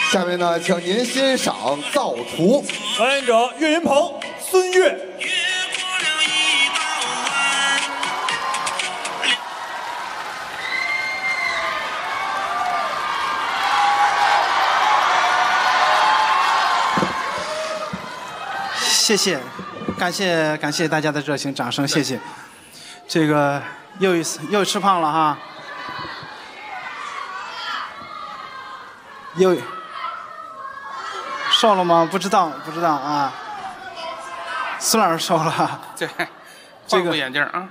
下面呢，请您欣赏《造厨》。 表演者岳云鹏、孙越。 谢谢，感谢大家的热情掌声，谢谢。这个又吃胖了哈，又瘦了吗？不知道啊。孙老师瘦了， 对， 这个换副眼镜啊。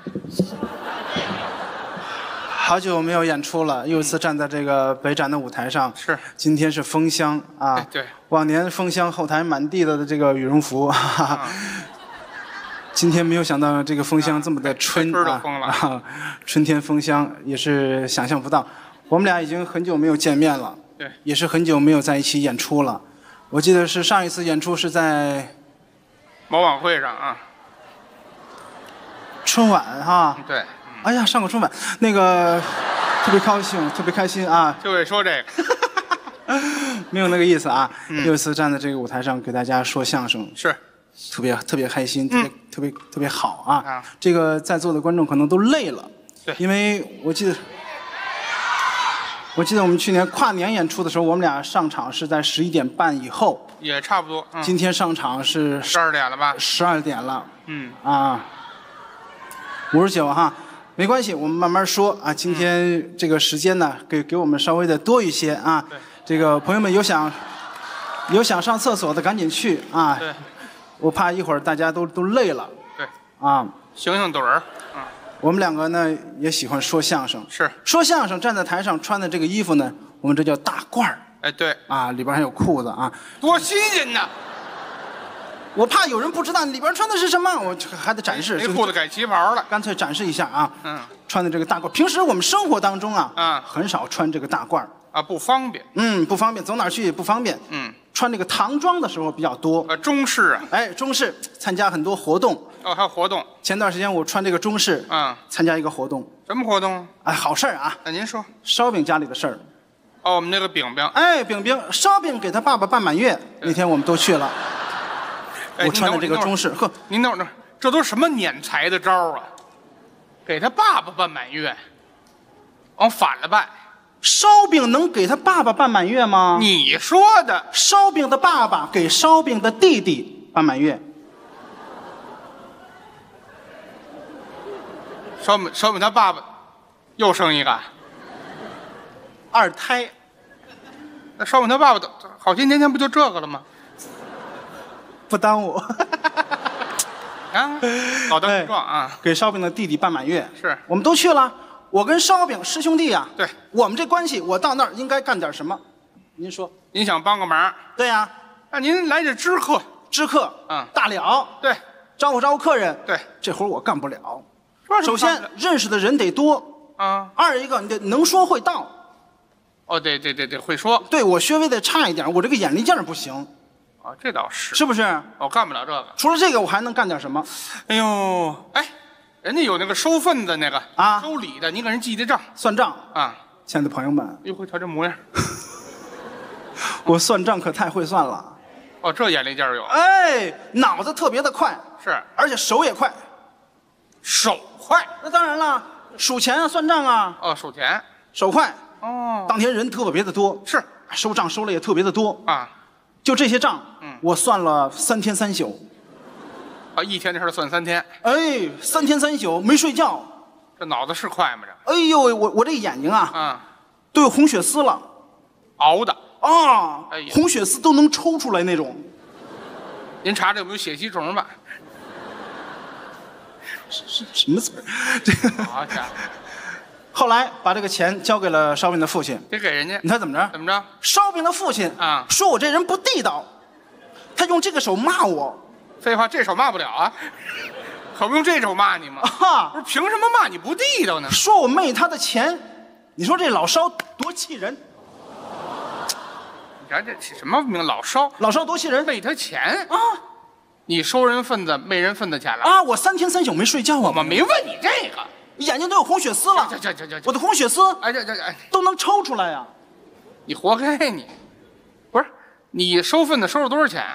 好久没有演出了，又一次站在这个北展的舞台上。 是， 今天是封箱啊。 哎，对。 往年封箱后台满地的这个羽绒服，哈哈。今天没有想到这个封箱这么的春啊！春天封箱也是想象不到。我们俩已经很久没有见面了， 对， 也是很久没有在一起演出了。我记得是上一次演出是在某晚会上啊， 春晚哈。 对。 哎呀，上过春晚，那个特别高兴，特别开心啊！ 就会说这个。 没有那个意思啊！又一次站在这个舞台上给大家说相声， 是特别开心，特别好啊！这个在座的观众可能都累了， 对， 因为我记得我们去年跨年演出的时候，我们俩上场是在11点半以后， 也差不多。 今天上场是 12点了吧 ？12点了。 啊 ，59哈。没关系，我们慢慢说啊。今天这个时间呢，给我们稍微的多一些啊。这个朋友们有想上厕所的赶紧去啊。 对。 我怕一会儿大家都累了。 对。 啊。 醒盹儿。 我们两个呢也喜欢说相声。 是。 说相声站在台上穿的这个衣服呢，我们这叫大褂儿。 哎，对。 啊，里边还有裤子啊。 多新鲜呐！ 我怕有人不知道里边穿的是什么，我还得展示。 这裤子改旗袍了， 干脆展示一下啊。穿的这个大褂，平时我们生活当中啊，很少穿这个大褂啊，不方便。 不方便，走哪儿去也不方便。穿这个唐装的时候比较多。 中式啊。 哎，中式参加很多活动。 哦，还有活动。 前段时间我穿这个中式，参加一个活动。 什么活动？ 哎，好事儿啊。 那您说。 烧饼家里的事儿。 哦，我们那个饼饼。 哎，饼饼，烧饼给他爸爸办满月，那天我们都去了。我穿的这个中式，呵， 您等会儿，这都什么撵财的招啊？给他爸爸办满月，往反了办。 烧饼能给他爸爸办满月吗？ 你说的。 烧饼的爸爸给烧饼的弟弟办满月。 烧饼他爸爸又生一个二胎。 那烧饼他爸爸好些年前不就这个了吗？ 不耽误。 啊，老当益壮啊！ 给烧饼的弟弟办满月， 是我们都去了。我跟烧饼师兄弟呀， 对， 我们这关系，我到那儿应该干点什么？您说？ 您想帮个忙？ 对呀。 那您来点知客。 知客，大了。 对， 招呼客人。 对， 这活我干不了。首先认识的人得多啊。二一个你得能说会道。 哦，对，会说。 对，我稍微的差一点，我这个眼力劲儿不行。 啊，这倒是， 是不是？ 我干不了这个。 除了这个，我还能干点什么？ 哎呦，哎，人家有那个收份的那个啊，收礼的，你给人记的账， 算账啊。 亲爱的朋友们， 哟，瞧这模样， 我算账可太会算了。 哦，这眼力劲儿有。 哎，脑子特别的快， 是， 而且手也快。 手快？ 那当然了，数钱啊，算账啊。 哦，数钱， 手快。 哦， 当天人特别的多， 是， 收账收了也特别的多啊。 就这些账，我算了3天3宿。 啊，一天的事算3天。 哎，3天3宿没睡觉。 这脑子是快吗？这。 哎呦，我这眼睛啊，都有红血丝了。 熬的。 啊，哎呀，红血丝都能抽出来那种。 您查查有没有血吸虫吧？ 什么词儿？这个。 好家伙。 后来把这个钱交给了烧饼的父亲， 得给人家。 你猜怎么着？ 怎么着？ 烧饼的父亲啊，说我这人不地道，他用这个手骂我。 废话，这手骂不了啊，可不用这手骂你吗？ 啊， 不是，凭什么骂你不地道呢？ 说我昧他的钱，你说这老烧多气人！ 你看这什么名？老烧多气人， 昧他钱啊！你收人份子，昧人份子钱了啊！我3天3宿没睡觉啊！ 我没问你这个。 眼睛都有红血丝了，我的红血丝， 哎， 都能抽出来呀！ 你活该你！不是， 你收份子收了多少钱？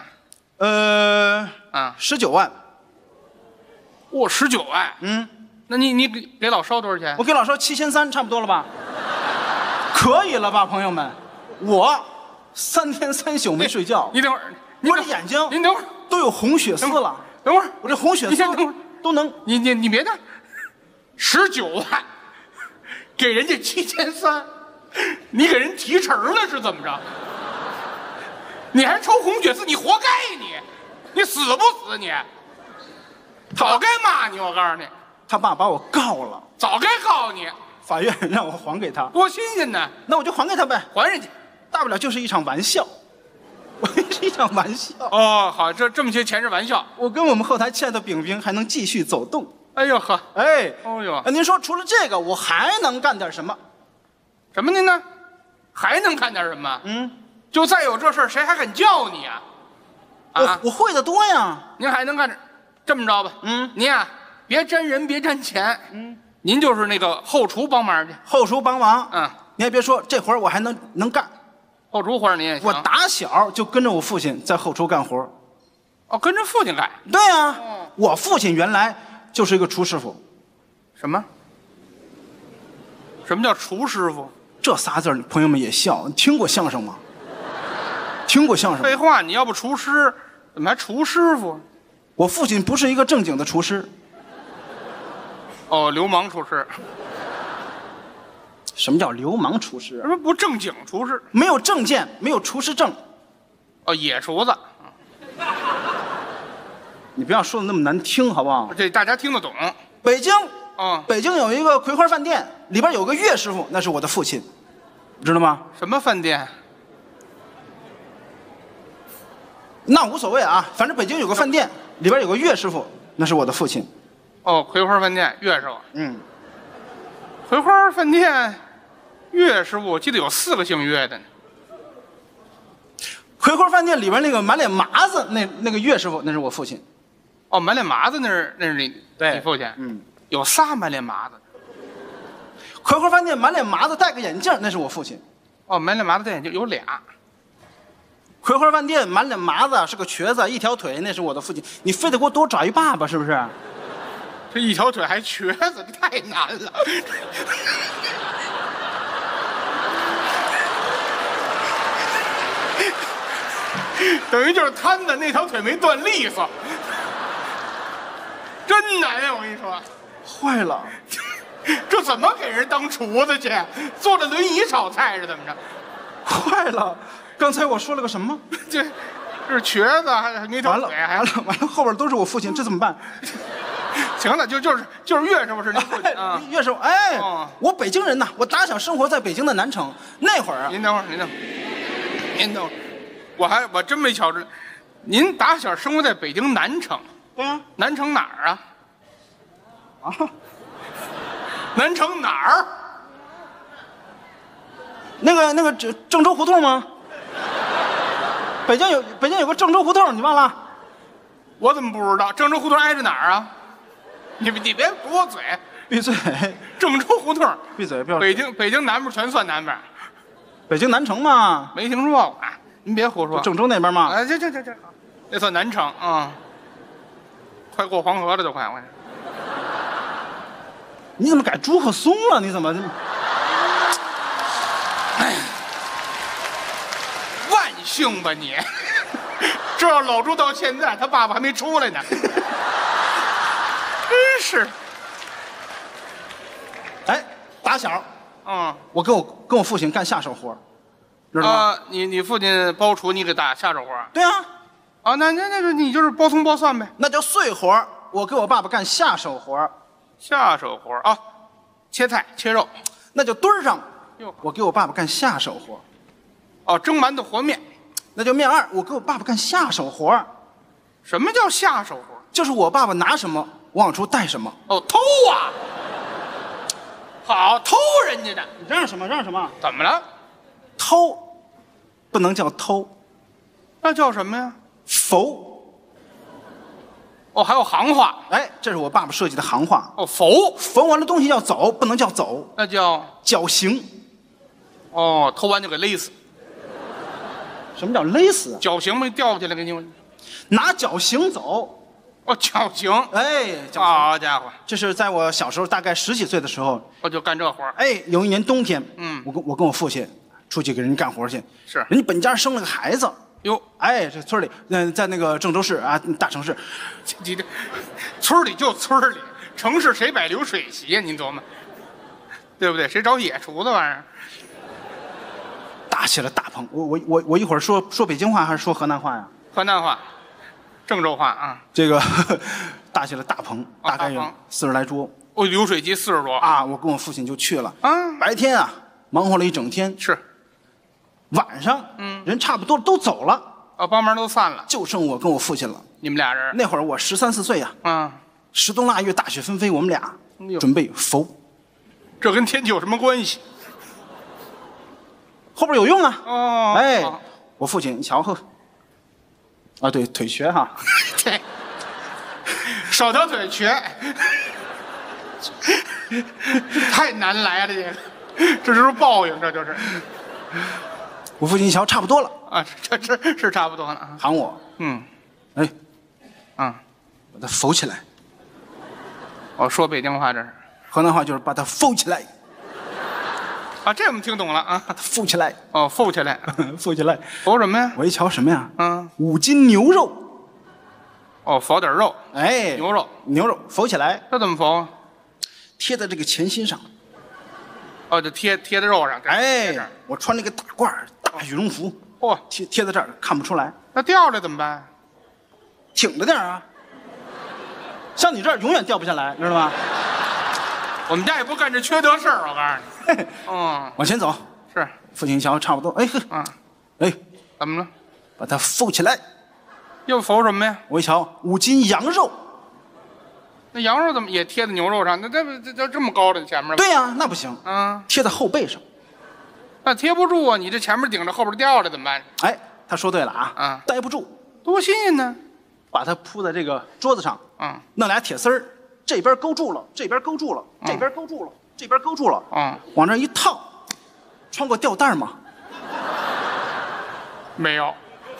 19万。 哇，19万。 嗯， 那你给老邵多少钱？ 我给老邵7300，差不多了吧？可以了吧，朋友们？我3天3宿没睡觉。 你等会儿， 我这眼睛您等会儿都有红血丝了。 等会儿， 我这红血丝你先等会儿都能。 你别的，19万，给人家7300，你给人提成了是怎么着？你还抽红血丝，你活该你死不死你？早该骂你，我告诉你， 他爸把我告了， 早该告你， 法院让我还给他， 多新鲜呢！ 那我就还给他呗， 还人家。 大不了就是一场玩笑，我是一场玩笑。 哦，好，这么些钱是玩笑。 我跟我们后台亲爱的饼饼还能继续走动。 哎呦呵， 哎， 哦呦， 您说除了这个，我还能干点什么？ 什么您呢？还能干点什么？ 嗯， 就再有这事儿，谁还敢叫你啊？ 我会的多呀。 您还能干这么着吧？ 嗯， 您呀，别沾人，别沾钱。嗯，您就是那个后厨帮忙去。 后厨帮忙。 嗯， 你还别说，这活儿我还能干。 后厨活儿你也行。 我打小就跟着我父亲在后厨干活。 哦，跟着父亲干。 对呀，我父亲原来就是一个厨师傅。 什么？什么叫厨师傅？ 这仨字儿，朋友们也笑。你听过相声吗？听过相声吗？ 废话，你要不厨师，怎么还厨师傅？ 我父亲不是一个正经的厨师。 哦，流氓厨师。 什么叫流氓厨师？ 什么不正经厨师？ 没有证件，没有厨师证。 哦，野厨子。 你不要说的那么难听，好不好？ 这大家听得懂。 北京， 哦， 北京有一个葵花饭店，里边有个岳师傅，那是我的父亲，知道吗？ 什么饭店？ 那无所谓啊，反正北京有个饭店，里边有个岳师傅，那是我的父亲。 哦，葵花饭店岳师傅。 嗯， 葵花饭店岳师傅，我记得有4个姓岳的呢。 葵花饭店里边那个满脸麻子，那个岳师傅，那是我父亲。 哦，满脸麻子那是你父亲。 嗯， 有仨满脸麻子。 葵花饭店满脸麻子戴个眼镜，那是我父亲。 哦，满脸麻子戴眼镜有俩。 葵花饭店满脸麻子是个瘸子，一条腿，那是我的父亲。你非得给我多找一爸爸是不是？ 这一条腿还瘸子，这太难了。等于就是瘫的那条腿没断利索，真难呀！我跟你说， 坏了， 这怎么给人当厨子去？坐着轮椅炒菜是怎么着？ 坏了！刚才我说了个什么？ 这是瘸子，还那条完了， 腿还完了，后边都是我父亲，这怎么办？ 行了，就是岳师傅是您父亲啊。 岳师傅，哎， 哦我北京人呐，我打小生活在北京的南城。那会儿啊， 您等会儿，您等会儿，我真没瞧着，您打小生活在北京南城。 对呀， 南城哪儿啊？ 啊， 南城哪儿？ 那个郑州胡同吗？北京有个郑州胡同，你忘了？ 我怎么不知道？郑州胡同挨着哪儿啊？你别堵我嘴！ 闭嘴！ 郑州胡同， 闭嘴！不要。 北京南边全算南边， 北京南城嘛， 没听说过。啊，您别胡说。 郑州那边嘛。 哎，这，那算南城啊，快过黄河了都快！我。 你怎么改朱可松了？你怎么？ 哎，万幸吧你！这要老朱到现在，他爸爸还没出来呢。真是。 哎，打小，我跟我父亲干下手活，知道吗？ 你父亲包厨，你给打下手活？ 对啊。 啊，那你就是包葱包蒜呗？ 那叫碎活，我给我爸爸干下手活。 下手活啊，切菜切肉， 那叫墩儿上。 哟， 我给我爸爸干下手活。 哦，蒸馒头和面， 那叫面二。我给我爸爸干下手活。 什么叫下手活？ 就是我爸爸拿什么往出带什么。 哦，偷啊！好，偷人家的。 你让什么？让什么？ 怎么了？ 偷，不能叫偷， 那叫什么呀？ 否。 哦，还有行话。 哎，这是我爸爸设计的行话。 哦，否。 缝完了东西要走，不能叫走， 那叫绞刑。 哦，偷完就给勒死。 什么叫勒死？ 绞刑没掉下来给你？ 拿绞刑走。 哦，绞刑。 哎， 好家伙， 这是在我小时候，大概10几岁的时候， 我就干这活儿。 哎，有一年冬天，我跟我父亲出去给人干活去， 是人家本家生了个孩子。 哟， 哎，这村里，在那个郑州市啊，大城市， 你这村里就村里，城市谁摆流水席呀？您琢磨，对不对？谁找野厨子玩意儿？ 搭起了大棚。我一会儿说北京话还是说河南话呀？ 河南话，郑州话啊。 这个搭起了大棚，大概有大棚 40来桌。 哦，流水席40多啊！我跟我父亲就去了。 啊， 白天啊，忙活了一整天。 是。 晚上，人差不多都走了。 哦，帮忙都散了， 就剩我跟我父亲了。 你们俩人？ 那会儿我13、14岁呀。10冬腊月，大雪纷飞，我们俩准备剖。 这跟天气有什么关系？ 后边有用啊！ 哦， 哎，我父亲，你瞧呵，啊，对，腿瘸哈， 对，少条腿瘸，太难来了，这是报应，这就是。 我父亲一瞧，差不多了啊，这是差不多了啊， 喊我，哎，把它剖起来。 我说北京话这是， 河南话就是把它剖起来。 啊，这我们听懂了啊！ 剖起来， 哦，剖起来， 剖起来， 剖什么呀？ 我一瞧什么呀？5斤牛肉。 哦，剖点肉， 哎， 牛肉剖起来。 这怎么剖？ 贴在这个前心上。 哦，就贴在肉上。 哎，我穿那个大褂大羽绒服， 嚯， 贴在这儿看不出来。 那掉了怎么办？ 挺着点啊。像你这儿永远掉不下来，知道吗？ 我们家也不干这缺德事儿，我告诉你。 往前走。 是。 父亲一瞧，差不多。哎呵。哎， 怎么了？ 把它剖起来。 又剖什么呀？ 我一瞧，5斤羊肉。 那羊肉怎么也贴在牛肉上？那这么高的前面？ 对呀，那不行。贴在后背上。 那贴不住啊！你这前面顶着，后边掉了怎么办？ 哎，他说对了啊。待不住。 多新鲜呢！ 把它铺在这个桌子上。弄俩铁丝儿，这边勾住了，这边勾住了，这边勾住了，这边勾住了。往这一套，穿过吊带吗？ 没有。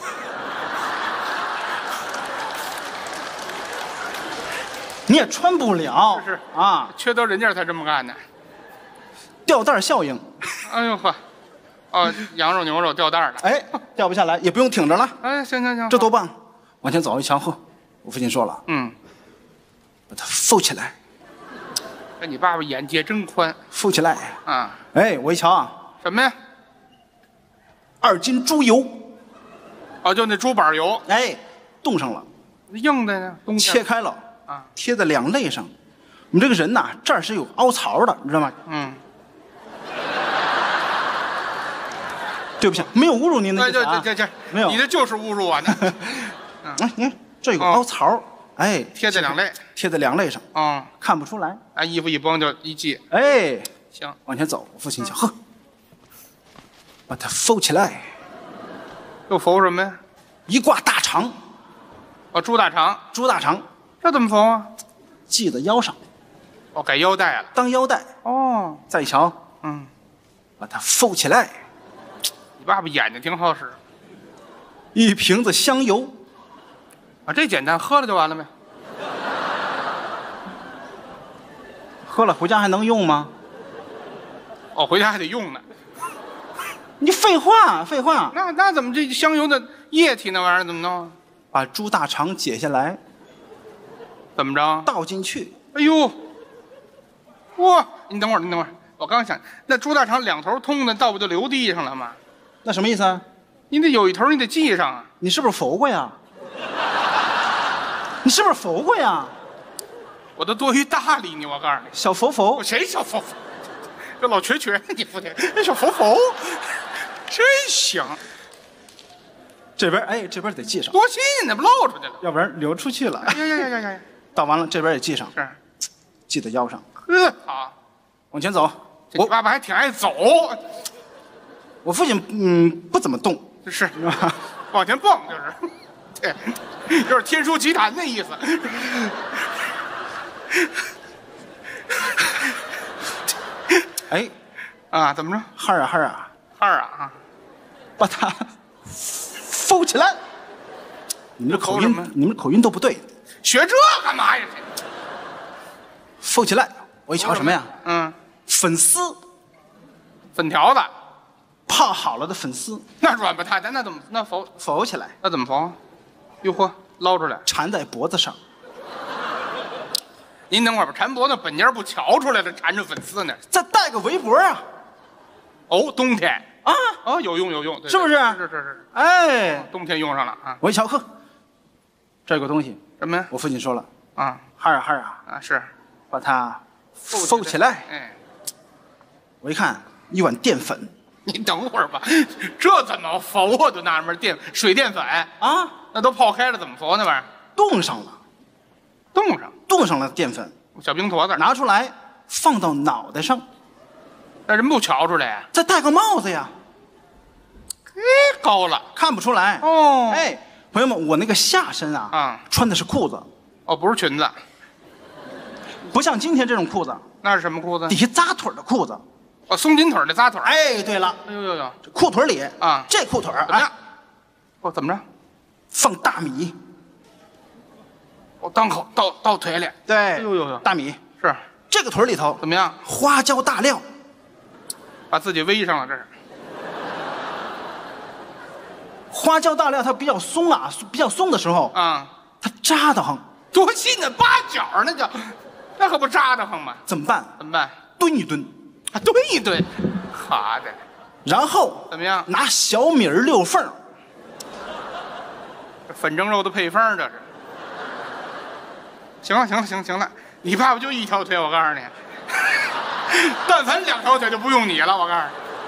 你也穿不了。 是啊， 缺德人家才这么干的。 吊带效应。 哎呦呵，哦，羊肉牛肉吊带的。 哎，掉不下来，也不用挺着了。 哎，行， 这多棒！往前走一瞧，呵，我父亲说了，把它剖起来。 哎，你爸爸眼界真宽。 剖起来啊！ 哎，我一瞧啊， 什么呀 ？2斤猪油。 哦，就那猪板油。 哎，冻上了。 硬的呢？ 切开了啊，贴在2肋上。我们这个人呐，这儿是有凹槽的，你知道吗？对不起，没有侮辱您的意思啊。 这没有， 你这就是侮辱我呢。 你看这有个凹槽，哎， 贴在2肋， 贴在2肋上，看不出来。 啊，衣服一绷就一系。 哎， 行， 往前走。我父亲想，呵，把它剖起来。 又剖什么呀？ 一挂大肠。 哦，猪大肠。 猪大肠， 这怎么缝啊？ 系在腰上。 哦，改腰带了。 当腰带。 哦， 再一瞧，把它剖起来。 你爸爸眼睛挺好使。 1瓶子香油。 啊，这简单，喝了就完了呗。 喝了回家还能用吗？ 哦，回家还得用呢。 你废话，废话。 那怎么这香油的液体那玩意儿怎么弄？ 把猪大肠解下来。 怎么着？ 倒进去。 哎呦，哇！你等会儿，我刚想，那猪大肠2头通的，倒不就流地上了吗？ 那什么意思啊？ 你得有一头，你得系上啊。 你是不是缝过呀？你是不是缝过呀？ 我都多余大理你，我告诉你。 小佛佛。 谁小佛佛？这老瘸瘸，你父亲那小佛佛，真行。 这边这边得系上。 多新鲜呢，不露出去了， 要不然流出去了。 呀！ 倒完了，这边也系上。 是， 系在腰上。 好， 往前走。 我爸爸还挺爱走。 我父亲不怎么动， 是往前蹦就是，对，有点天书奇谭的意思。 哎， 啊，怎么着？ 哈儿啊， 哈儿啊， 把它浮起来。你们这口音都不对。 学这干嘛呀？ 浮起来，我一瞧什么呀？ 嗯， 粉丝， 粉条子， 泡好了的粉丝， 那软不太的，那怎么那浮起来？ 那怎么浮？哟呵，捞出来， 缠在脖子上。 您等会儿吧，缠脖子本家不瞧出来了，缠着粉丝呢。 再戴个围脖啊！ 哦，冬天啊， 哦，有用，对是不是？ 是。 哎， 冬天用上了啊！ 我一瞧，呵，这儿有个东西， 什么呀？ 我父亲说了啊， 哈儿啊，是把它浮起来。 哎， 我一看，一碗淀粉。 你等会儿吧，这怎么浮啊？都纳闷，水淀粉啊， 那都泡开了，怎么浮那玩意儿？ 冻上了，冻上了淀粉， 小冰坨子拿出来放到脑袋上， 那人不瞧出来呀？ 再戴个帽子呀， 高了看不出来哦。 哎，朋友们，我那个下身啊，穿的是裤子， 哦，不是裙子， 不像今天这种裤子， 那是什么裤子？ 底下扎腿的裤子， 哦，松紧腿的扎腿。 哎，对了， 哎呦， 这裤腿里啊， 这裤腿怎么样？哦，怎么着？ 放大米。 哦，当口到腿里。 对， 哎呦， 大米是这个腿里头怎么样？ 花椒大料， 把自己围上了，这是。 花椒大料它比较松啊，比较松的时候啊， 它扎得慌， 多细呢，八角那叫，那可不扎得慌吗？ 怎么办？ 怎么办？ 蹲一蹲， 啊，蹲一蹲，好的。 然后怎么样？ 拿小米溜缝， 粉蒸肉的配方，这是。行了，你爸爸就一条腿，我告诉你，但凡2条腿就不用你了，我告诉你，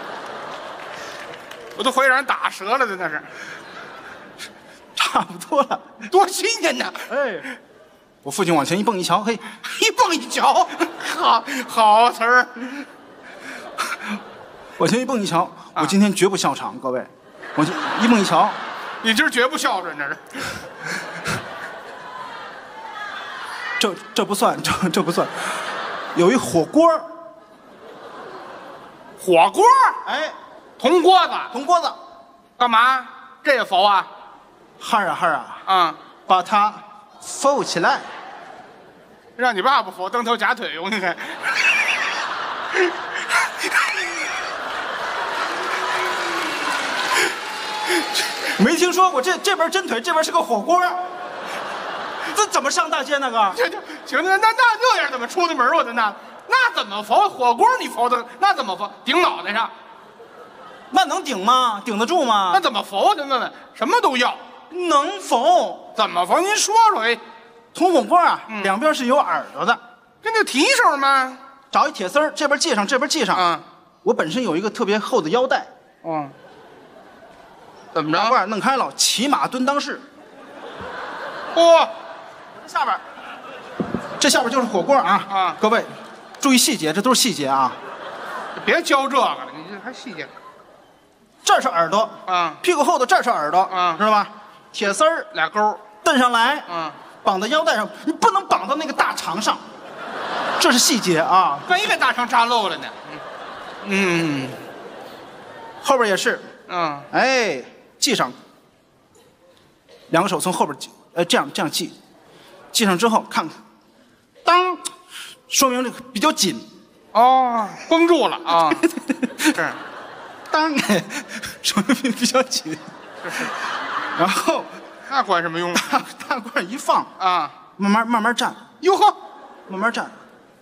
我都怀疑让人打折了的，那是。 差不多了， 多新鲜呐！ 哎，我父亲往前一蹦一瞧，嘿， 一蹦一瞧，好词儿。 往前一蹦一瞧，我今天绝不笑场，各位，往前一蹦一瞧， 你今儿绝不孝顺，这是。 这不算，这不算，有一火锅，哎， 铜锅子，干嘛？这也浮啊？ 哈儿啊， 把它浮起来， 让你爸爸浮，当条假腿用，你看。 没听说过这边真腿，这边是个火锅，这怎么上大街那个？ 行，那这样怎么出的门？我的那怎么浮？火锅你浮的那怎么浮？顶脑袋上， 那能顶吗？顶得住吗？ 那怎么浮？问问，什么都要， 能浮？ 怎么浮？您说说。哎， 铜火锅啊，两边是有耳朵的， 跟那提手吗？ 找一铁丝儿，这边系上，这边系上。 嗯， 我本身有一个特别厚的腰带。 哦。怎么着？ 把罐弄开了，骑马蹲裆式。 嚯， 下边，这下边就是火锅啊！ 啊， 各位，注意细节，这都是细节啊！ 别教这个了，你这还细节。 这是耳朵啊， 屁股后头这是耳朵啊， 知道吧？铁丝儿俩钩蹬上来，绑到腰带上，你不能绑到那个大肠上，这是细节啊！ 没给大肠扎漏了呢。 后边也是，哎，系上，两个手从后边系，这样系，系上之后看看，当，说明这个比较紧， 哦，绷住了啊，是， 当，说明比较紧，然后那管什么用？ 大罐一放啊， 慢慢站， 哟呵， 慢慢站，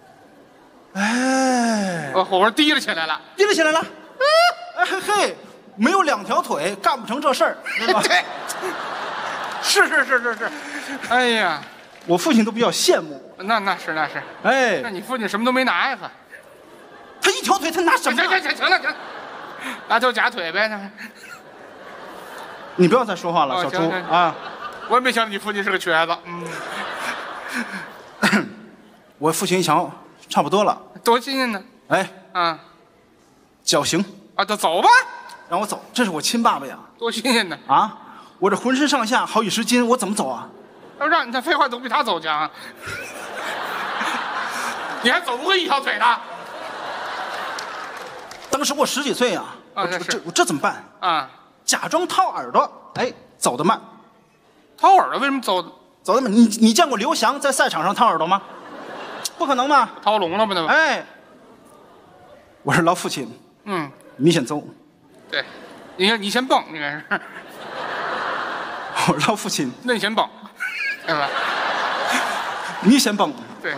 哎， 火锅提了起来了， 哎嘿，没有2条腿干不成这事儿，对吧？ 对，是，哎呀， 我父亲都比较羡慕。 那是， 哎， 那你父亲什么都没拿呀？ 他1条腿，他拿什么？ 行了，拿条假腿呗。那你不要再说话了，小猪啊！ 我也没想到你父亲是个瘸子。 我父亲一瞧，差不多了， 多新鲜呢！ 哎，绞刑啊，就走吧， 让我走，这是我亲爸爸呀！ 多新鲜呢！ 啊，我这浑身上下好几十斤，我怎么走啊？ 要让你这废话总比他走强。你还走不过1条腿的。 当时我10几岁呀，我这怎么办啊？假装掏耳朵，哎， 走得慢。 掏耳朵为什么走得慢？你见过刘翔在赛场上掏耳朵吗？不可能吧？ 掏聋了吧？那哎，我是老父亲。你先走。 对，你先蹦，应该是。 我是老父亲。 那你先蹦，对吧？ 你先蹦。 对。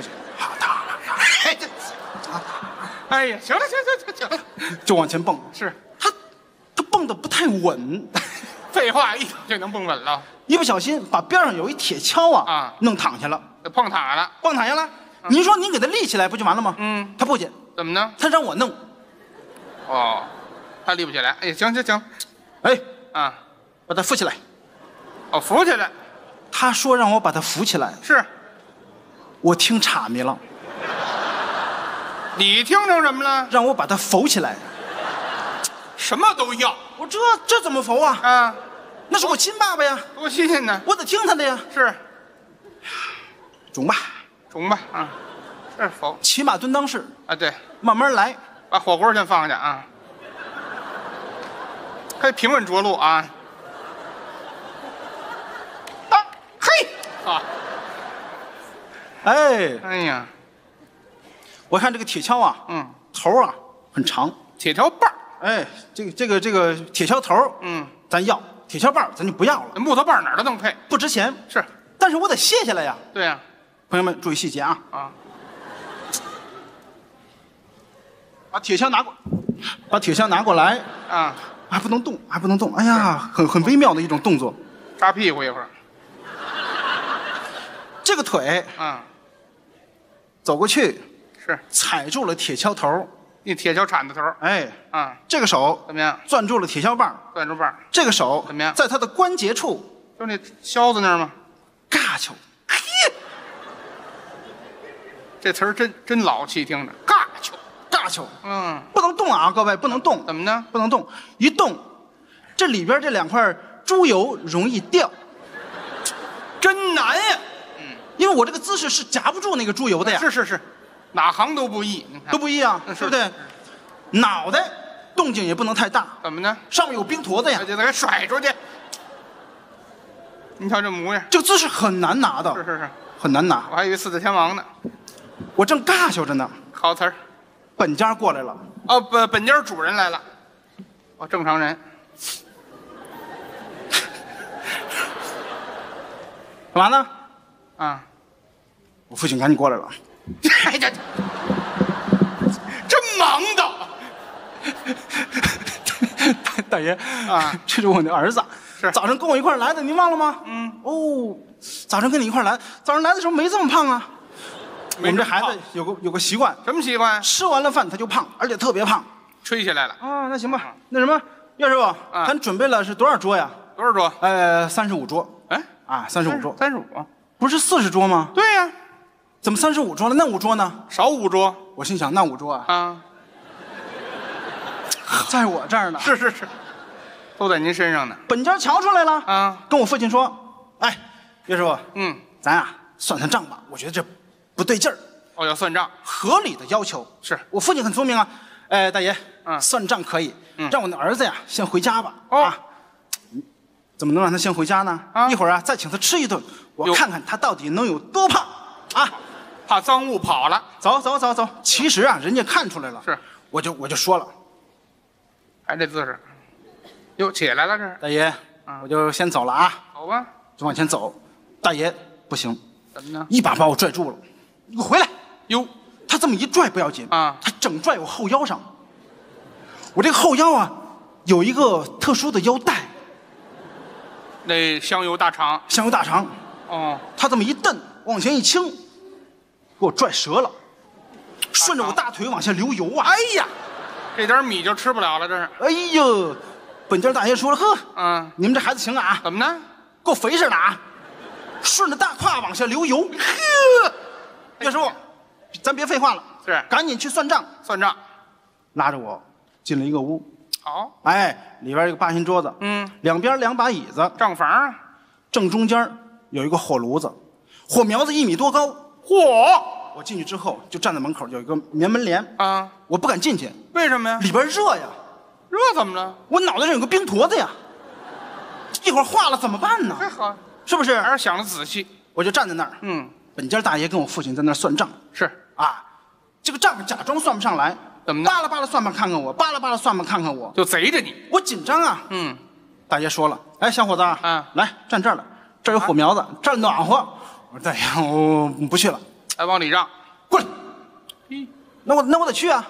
哎呀，行了，行， 就往前蹦。 是他蹦得不太稳。 废话，一就能蹦稳了。 一不小心把边上有一铁锹弄躺下了， 碰躺下了， 蹦躺下了。您说您给他立起来不就完了吗？他不仅。 怎么呢？ 他让我弄。 哦，他立不起来。哎，行， 哎，把他扶起来。 哦，扶起来。 他说让我把他扶起来。 是。 我听岔迷了。 你听成什么了？ 让我把他扶起来。 什么都要。 我这怎么扶啊？那是我亲爸爸呀。 多新鲜呢！ 我得听他的呀。 是。 中吧， 是扶。 骑马蹲裆式。对，慢慢来。 把火锅先放下可以平稳着陆嘿哎呀， 我看这个铁锹头很长， 铁锹把这个铁锹头咱要，铁锹把咱就不要了。 木头把哪儿都能配， 不值钱是， 但是我得卸下来呀。 对呀， 朋友们注意细节把铁锹拿过来还不能动，哎呀，很微妙的一种动作。 扎屁股一会儿， 这个腿走过去是踩住了铁锹头， 一铁锹铲子头， 这个手怎么样？ 攥住了铁锹把，这个手怎么样？ 在它的关节处， 就那销子那儿吗？ 尬球， 这词儿真老气，听着， 尬球，不能动各位不能动。 怎么呢？ 不能动，一动，这里边这2块猪油容易掉， 真难呀。 因为我这个姿势是夹不住那个猪油的呀。 是，哪行都不易， 都不易对不对？脑袋动静也不能太大。 怎么呢？ 上面有冰坨子呀， 就得给甩出去。你瞧这模样， 这个姿势很难拿的。 是， 很难拿。 我还以为四大天王呢。 我正尬笑着呢， 好词儿。 本家过来了。 本家主人来了。正常人。 干嘛呢？我父亲赶紧过来了。 真忙的。 大爷这是我的儿子，是早上跟我一块来的，您忘了吗？早上跟你一块来，早上来的时候没这么胖啊。我们这孩子有个习惯。 什么习惯？ 吃完了饭他就胖，而且特别胖。 吹起来了那行吧。那什么，岳师傅，咱准备了是多少桌呀？ 多少桌 ？35桌。35桌。 35， 不是40桌吗？ 对呀。 怎么35桌了？那5桌呢？ 少5桌。 我心想，那5桌在我这儿呢。 是，都在您身上呢。 本家瞧出来了跟我父亲说：“哎，岳师傅，咱算账吧，我觉得这不对劲儿。” 要算账， 合理的要求。是我父亲很聪明大爷，算账可以，让我那儿子先回家吧。怎么能让他先回家呢？一会儿再请他吃一顿，我看看他到底能有多胖怕赃物跑了。 走。其实人家看出来了。是，我就说了， 还这姿势，哟，起来了这是。 大爷，我就先走了走吧。 就往前走，大爷不行。 怎么呢？ 一把把我拽住了，你给我回来。 哟， 他这么一拽不要紧他整拽我后腰上。我这个后腰有一个特殊的腰带， 那香油大肠。 他这么一蹬，往前一倾，给我拽折了，顺着我大腿往下流油哎呀，这点米就吃不了了，这是。 哎呦，本家大爷说了，呵，你们这孩子行怎么呢？ 够肥实的顺着大胯往下流油。呵，岳师傅，咱别废话了， 是， 赶紧去算账。拉着我进了一个屋。 好， 里边一个8仙桌子，两边2把椅子， 账房正中间有一个火炉子，火苗子1米多高。我进去之后就站在门口，有一个棉门帘我不敢进去。 为什么呀？ 里边热呀。 热怎么了？ 我脑袋上有个冰坨子呀。 一会儿化了怎么办呢？ 还好， 是不是？ 还是想的仔细。 我就站在那儿，本家大爷跟我父亲在那儿算账。 是啊，这个账假装算不上来， 怎么的？ 扒拉扒拉算吧看看我，扒拉扒拉算吧看看我， 就贼着你。 我紧张啊。大爷说了，哎，小伙子啊，来站这儿了，这儿有火苗子，这儿暖和。我说大爷，我不去了。 还往里让， 过来。那我得去啊。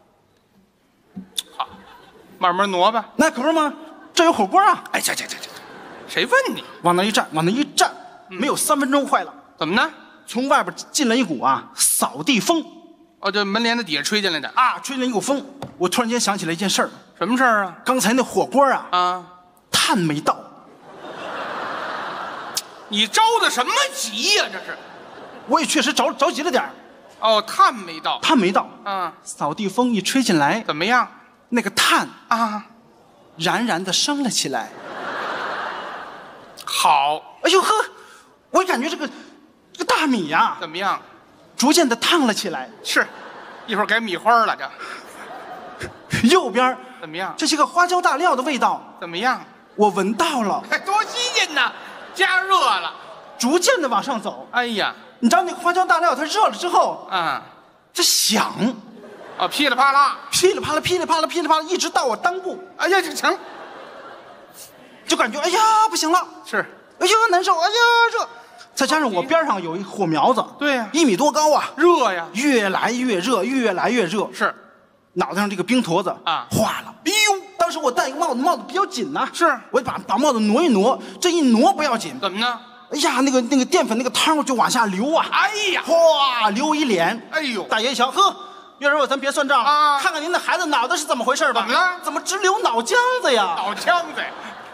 好，慢慢挪吧。 那可不是吗？这有火锅啊。 哎，这，谁问你？ 往那一站，没有3分钟坏了。 怎么呢？ 从外边进来一股扫地风。 哦，这门帘子底下吹进来的啊，吹进来一股风。我突然间想起了一件事儿。 什么事儿啊？ 刚才那火锅炭没到。 你着的什么急呀？这是。 我也确实着急了点儿。 哦，炭没到。 炭没到。扫地风一吹进来， 怎么样？ 那个炭燃然的升了起来。 好。 哎呦呵，我感觉这个大米呀， 怎么样？ 逐渐的烫了起来。 是，一会儿改米花了这。 右边怎么样？ 这是个花椒大料的味道。 怎么样？ 我闻到了。 哎，多新鲜呐！加热了， 逐渐的往上走。 哎呀， 你知道那个花椒大料它热了之后它响。 噼里啪啦， 噼里啪啦，噼里啪啦，噼里啪啦，一直到我裆部。 哎呀，这成， 就感觉哎呀不行了。 是， 哎呀难受，哎呀热。再加上我边上有一火苗子， 对呀 ，1米多高啊， 热呀， 越来越热，越来越热。 是， 脑袋上这个冰坨子化了。哎呦，当时我戴一个帽子，帽子比较紧呐。 是， 我把帽子挪一挪，这一挪不要紧， 怎么呢？ 哎呀，那个淀粉那个汤就往下流啊！ 哎呀， 哗，流一脸。 哎呦， 大爷一瞧，呵，月儿咱别算账看看您的孩子脑袋是怎么回事吧？ 怎么了？ 怎么直流脑浆子呀？ 脑浆子。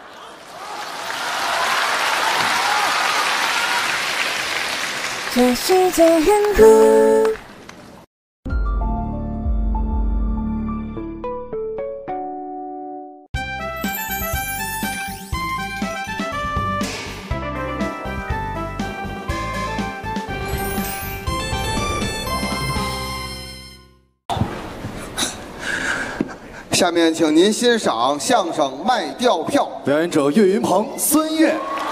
这世界很酷。 下面，请您欣赏相声《卖吊票》，表演者岳云鹏、孙越。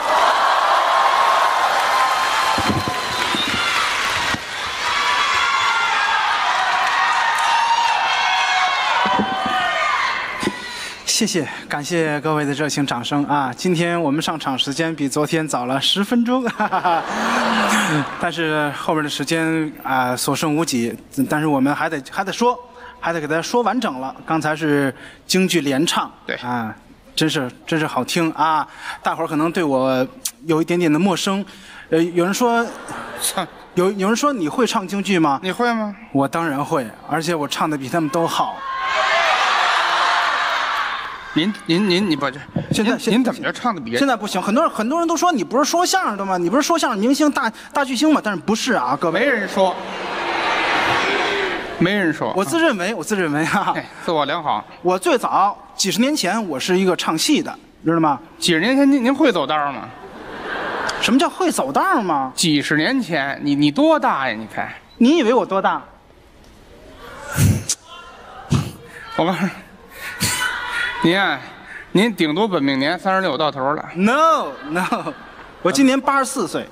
谢谢，感谢各位的热情掌声啊！今天我们上场时间比昨天早了10分钟，但是后面的时间所剩无几，但是我们还得说。还得给大家说完整了。刚才是京剧联唱， 对真是好听啊！大伙儿可能对我有一点点的陌生。有人说，有人说你会唱京剧吗？ 你会吗？ 我当然会，而且我唱的比他们都好。 你不这您怎么着唱的比人？ 现在不行，很多人都说你不是说相声的吗？你不是说相声明星大巨星吗？但是不是啊，各位。 没人说。没人说， 我自认为自我良好。 我最早几十年前，我是一个唱戏的，知道吗？ 几十年前您会走道吗？ 什么叫会走道吗？ 几十年前，你多大呀？你看， 你以为我多大？ 我告诉你，您顶多本命年36到头了。 No， 我今年84岁。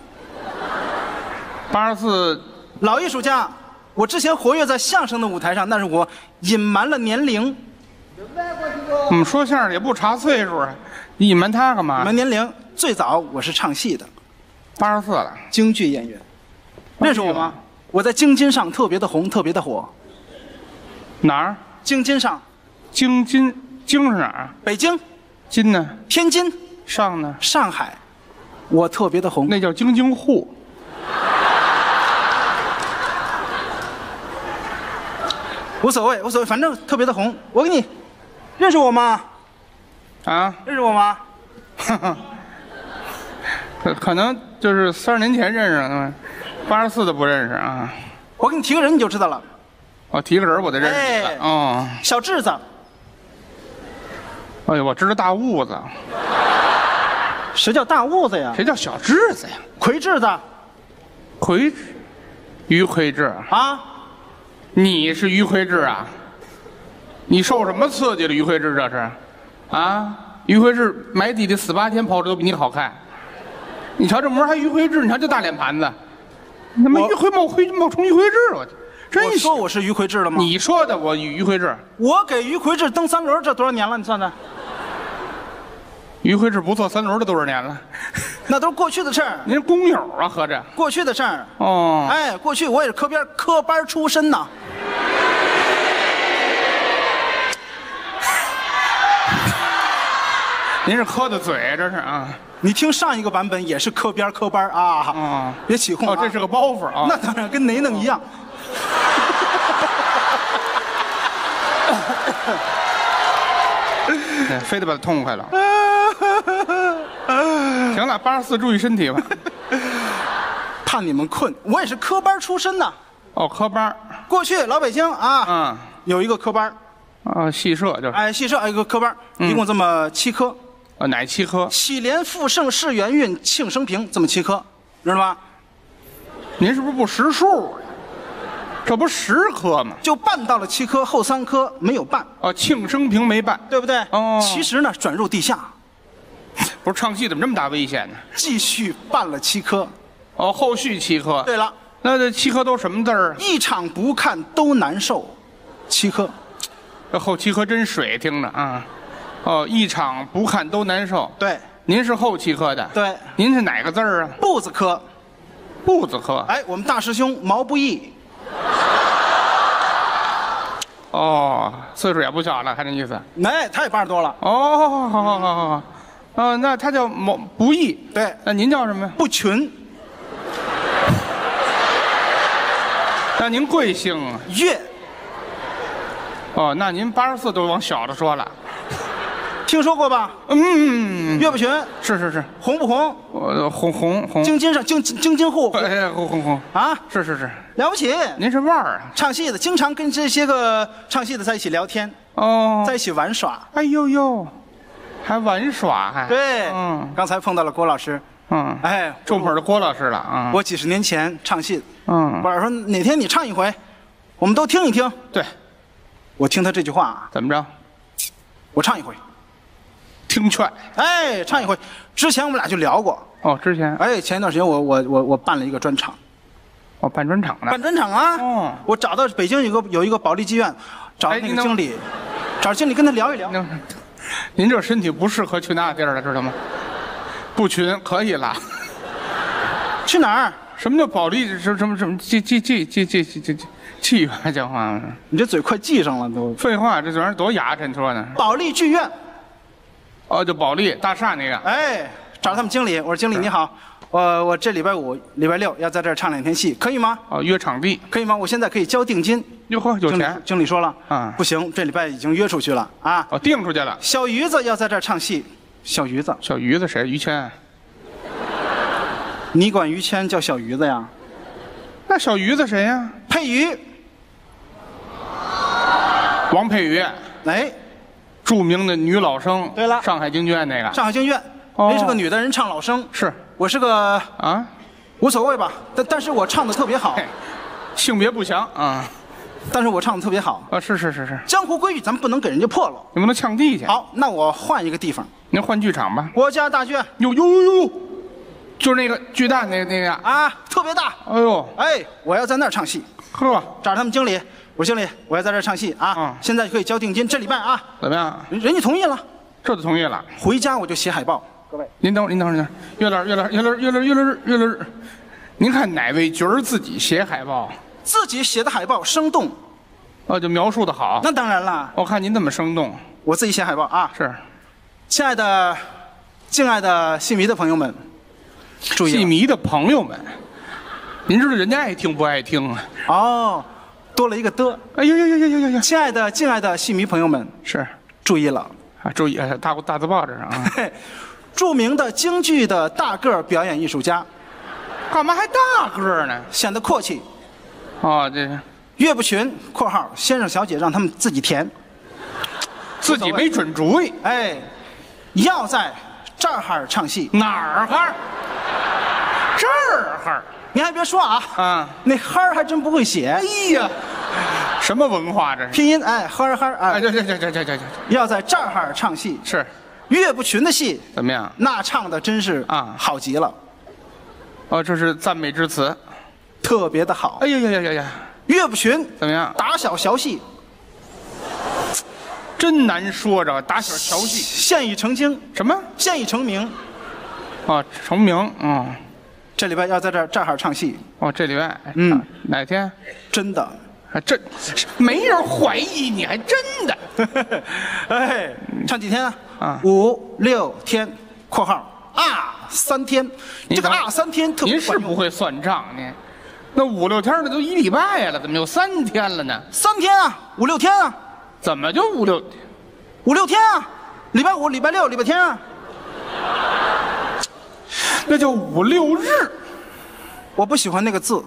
84， 老艺术家。我之前活跃在相声的舞台上，但是我隐瞒了年龄。 我们说相声也不查岁数啊，你隐瞒他干嘛？ 隐瞒年龄。最早我是唱戏的 ，84了， 京剧演员。认识我吗？我在京津上特别的红，特别的火。 哪儿？ 京津上。 京是哪儿？ 北京。 津呢？ 天津。 上呢？ 上海。我特别的红。 那叫京沪。 无所谓，反正特别的红。我给你，认识我吗？认识我吗？ 可能就是30年前认识，84的不认识啊。 我给你提个人你就知道了。 我提个人我就认识了。哦， 小智子。 哎呦，我知道大痦子。 谁叫大痦子呀？ 谁叫小智子呀？ 魁智子。 于魁智啊。 你是于魁智啊？你受什么刺激了？于魁智这是， 于慧智埋地里4、8天跑的都比你好看。你瞧这模还于慧智，你瞧这大脸盘子，他妈冒充于慧智，我真我说我是于魁智了吗？ 你说的，我于慧智。 我给于魁智蹬3轮，这多少年了？你算算。 于慧智不坐3轮的多少年了？ 那都是过去的事儿。 您是工友啊，合着？ 过去的事儿。 哦。 哎，过去我也是科班出身呐。 您是磕的嘴，这是啊。 你听上一个版本也是科班啊。 哦。 别起哄啊。 哦，这是个包袱啊。 那当然，跟哪能一样。 非得把它痛快了。行了，84注意身体吧。 怕你们困，我也是科班出身的。 哦，科班。 过去老北京啊，有一个科班。 啊，戏社就是。 哎，戏社有一个科班，一共这么7科。 哪7科？ 喜连、复盛、世元运、庆生平，这么7科，知道吗？ 您是不是不识数？这不10科吗？ 就办到了7科，后3科没有办。 哦，庆生平没办， 对不对？ 哦。 其实呢，转入地下。 不是唱戏怎么这么大危险呢？ 继续办了7科。 哦，后续7科。 对了， 那这7科都什么字儿？ 一场不看都难受，7科。 这后7科真水，听着啊。哦，一场不看都难受。 对。 您是后7科的。 对。 您是哪个字儿啊？ 步子科。 步子科。 哎，我们大师兄毛不易。 哦，岁数也不小了，看这意思。 哎，他也80多了。 哦，好。哦，那他叫毛不易。 对。 那您叫什么呀？ 不群。 那您贵姓啊？ 岳。 哦，那您84都往小的说了。 听说过吧？岳不群。 是。 红不红？ 红。 京津上京沪。 哎，红。啊，是。 了不起。 您是腕儿啊？ 唱戏的，经常跟这些个唱戏的在一起聊天。 哦。 在一起玩耍。 哎呦，还玩耍还？ 对。刚才碰到了郭老师。哎， 重本的郭老师了啊。 我几十年前唱戏。郭老师说哪天你唱一回，我们都听一听。 对。 我听他这句话。 怎么着？ 我唱一回。 听劝。 哎，唱一回。之前我们俩就聊过。 哦，之前。 哎，前一段时间我办了一个专场。 哦，办专场呢？ 办专场啊。 哦。 我找到北京有一个保利剧院，找那个经理，找经理跟他聊一聊。 您这身体不适合去那地儿了，知道吗？不群可以了。 去哪儿？ 什么叫保利？什么气源讲话？ 你这嘴快系上了都。 废话，这玩意儿多牙碜，你说呢？ 保利剧院。 哦，就保利大厦那个。 哎，找他们经理，我说经理你好，我这礼拜5、礼拜6要在这儿唱2天戏，可以吗？ 哦，约场地可以吗？我现在可以交定金。 哟呵，有钱。 经理说了，不行，这礼拜已经约出去了啊。 哦，定出去了。 小鱼子要在这儿唱戏。小鱼子谁？于谦。你管于谦叫小鱼子呀？ 那小鱼子谁呀？ 佩瑜。 王佩瑜。 哎。 著名的女老生。 对了， 上海京剧院那个。 上海京剧院，人是个女的，人唱老生。 是。 我是个啊， 无所谓吧，但是我唱的特别好。 性别不详啊。 但是我唱的特别好啊！是。 江湖规矩咱们不能给人家破了， 你不能呛地去。 好，那我换一个地方。 您换剧场吧。 国家大剧院。 哟，就是那个巨大那个啊，特别大。 哎呦， 哎，我要在那儿唱戏。 呵， 找他们经理，我说经理，我要在这儿唱戏啊。现在可以交定金，这礼拜啊。 怎么样？ 人家同意了。 这就同意了。 回家我就写海报。各位， 您等会儿，月乐，您看哪位角儿自己写海报？ 自己写的海报生动。 哦，就描述的好。 那当然了。 我看您那么生动。 我自己写海报啊。 是。 亲爱的、敬爱的戏迷的朋友们，注意。 戏迷的朋友们，您知道人家爱听不爱听啊？ 哦，多了一个的。哎呦！亲爱的、敬爱的戏迷朋友们， 是注意了啊！注意，大字报这是啊。 著名的京剧的大个表演艺术家， 干嘛还大个呢？ 显得阔气。 哦，这是。 岳不群（括号先生小姐让他们自己填， 自己没准主意）。 哎，要在这儿唱戏。 哪儿哈？这儿哈？ 你还别说啊，那哈儿还真不会写。哎呀， 什么文化这是？ 拼音哎，哈儿哈儿哎。 对。 要在这儿唱戏是。 岳不群的戏怎么样？ 那唱的真是好极了。 哦，这是赞美之词， 特别的好。 哎呀呀呀呀呀！ 岳不群怎么样？ 打小小戏， 真难说着，打小小戏， 现已成精。 什么？ 现已成名。 哦，成名。 这礼拜要在这儿唱戏。 哦，这礼拜。哪天？ 真的。 这没人怀疑你，还真的。 哎，唱几天啊？5、6天（括号3天）。这个3天特别。 您是不会算账呢？那5、6天的都1礼拜了，怎么有3天了呢 ？3天啊，5、6天啊。 怎么就5、 6天啊？礼拜5、礼拜6、礼拜天啊。 那叫5、6日。 我不喜欢那个字。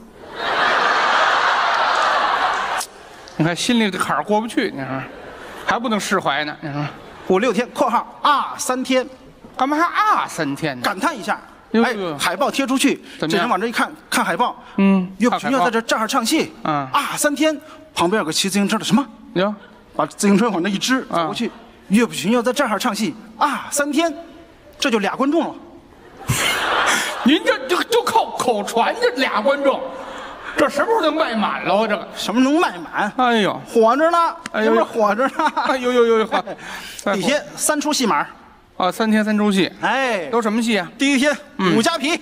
你看心里的坎儿过不去，你说还不能释怀呢。你说 5、6天（括号3天）， 干嘛还3天呢？ 感叹一下。哎，海报贴出去，这人往这一看，看海报，岳不群要在这儿唱戏，3天，旁边有个骑自行车的什么？ 哟， 把自行车往那一支，走过去，岳不群要在这儿唱戏3天，这就俩观众了。 您这就靠口传，这俩观众。这什么时候能卖满了啊？这个什么能卖满？ 哎呦， 火着呢，哥们火着呢！ 哎呦， 底下3出戏码 ，3天3出戏。 哎， 都什么戏啊？ 第一天五加皮。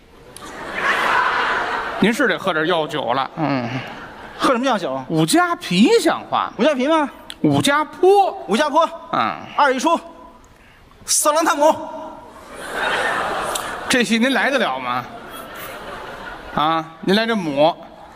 您是得喝点药酒了， 喝什么药酒？ 五加皮像话？ 五加皮吗？ 五加坡， 五加坡。2一出，色狼探母。 这戏您来得了吗？您来这母，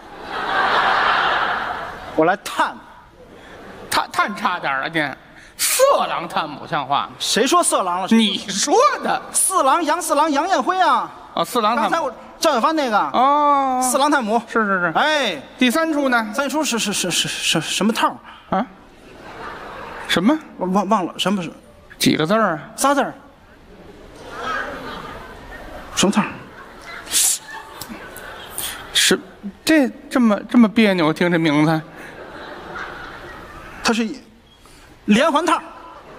我来探差点了，您色狼探母像话吗？ 谁说色狼了？ 你说的。 四郎杨四郎杨艳辉啊！ 四郎探母。 刚才我赵小帆那个四郎探母是。 哎， 第3出呢 ？3出是什么套啊？什么？ 我忘了什么是？ 几个字啊 ？3字。什么套？ 这么别扭，听这名字。 它是连环套。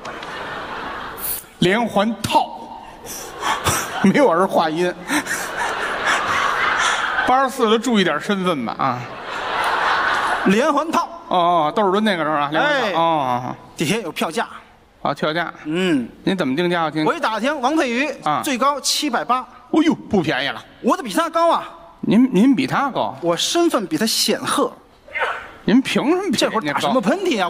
连环套，没有儿化音。84的注意点身份吧连环套。 窦尔敦那个是吧？ 哎，底下有票价。 票价。您怎么定价？ 我一打听，王佩瑜最高780。 哎呦，不便宜了。 我得比他高啊。 您比他高， 我身份比他显赫。 您凭什么？ 这会儿打什么喷嚏啊？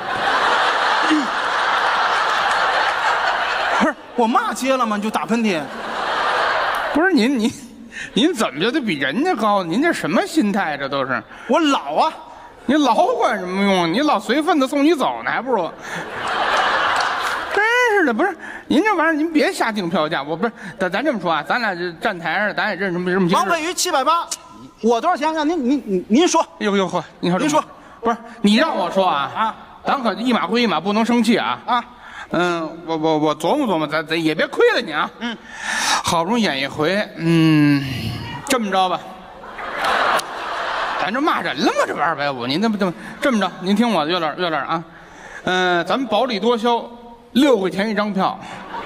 不是我骂街了吗？你就打喷嚏？ 不是您怎么就得比人家高？您这什么心态？这都是我老啊！ 你老管什么用？你老随份子送你走呢，还不如。真是的，不是您这玩意儿，您别瞎定票价。我不是，咱这么说啊，咱俩这站台上，咱也认识这么些。 王佩瑜780，我多少钱？让您说。 呦呵，您说，不是你让我说啊，咱可一码归一码，不能生气啊。我琢磨琢磨，咱也别亏了你啊。好不容易演一回，这么着吧，咱这骂人了吗？这250，您这么着，您听我的，月亮啊，咱们薄利多销。6块钱1张票，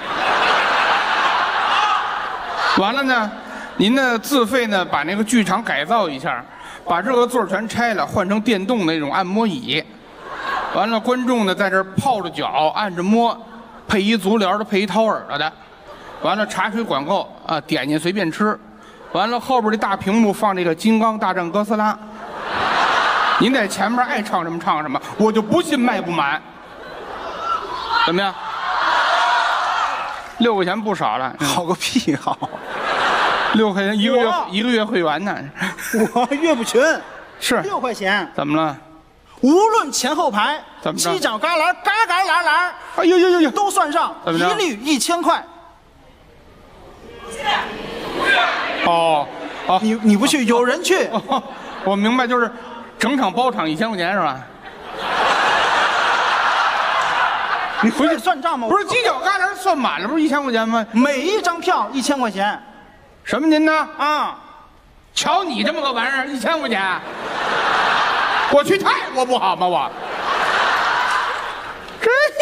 完了呢，您呢自费呢把那个剧场改造一下，把这个座全拆了，换成电动的那种按摩椅，完了观众呢在这泡着脚按着摸，配一足疗的，配一掏耳朵的，完了茶水管够点心随便吃，完了后边这大屏幕放这个《金刚大战哥斯拉》，您在前面爱唱什么唱什么，我就不信卖不满。怎么样？6块钱不少了。 好个屁好 ！6块钱一个月会员呢。 我岳不群是 6块钱。 怎么了？ 无论前后排， 怎么着？ 犄角旮旯，旮旯旯旯， 哎呦， 都算上，一律1000块。你不去，有人去。 我明白，就是整场包场1000块钱是吧？ 你回去算账吗？ 不是犄角旮旯算满了，不是1000块钱吗？ 每一张票1000块钱。 什么您呢？瞧你这么个玩意儿，1000块钱，我去泰国不好吗？我这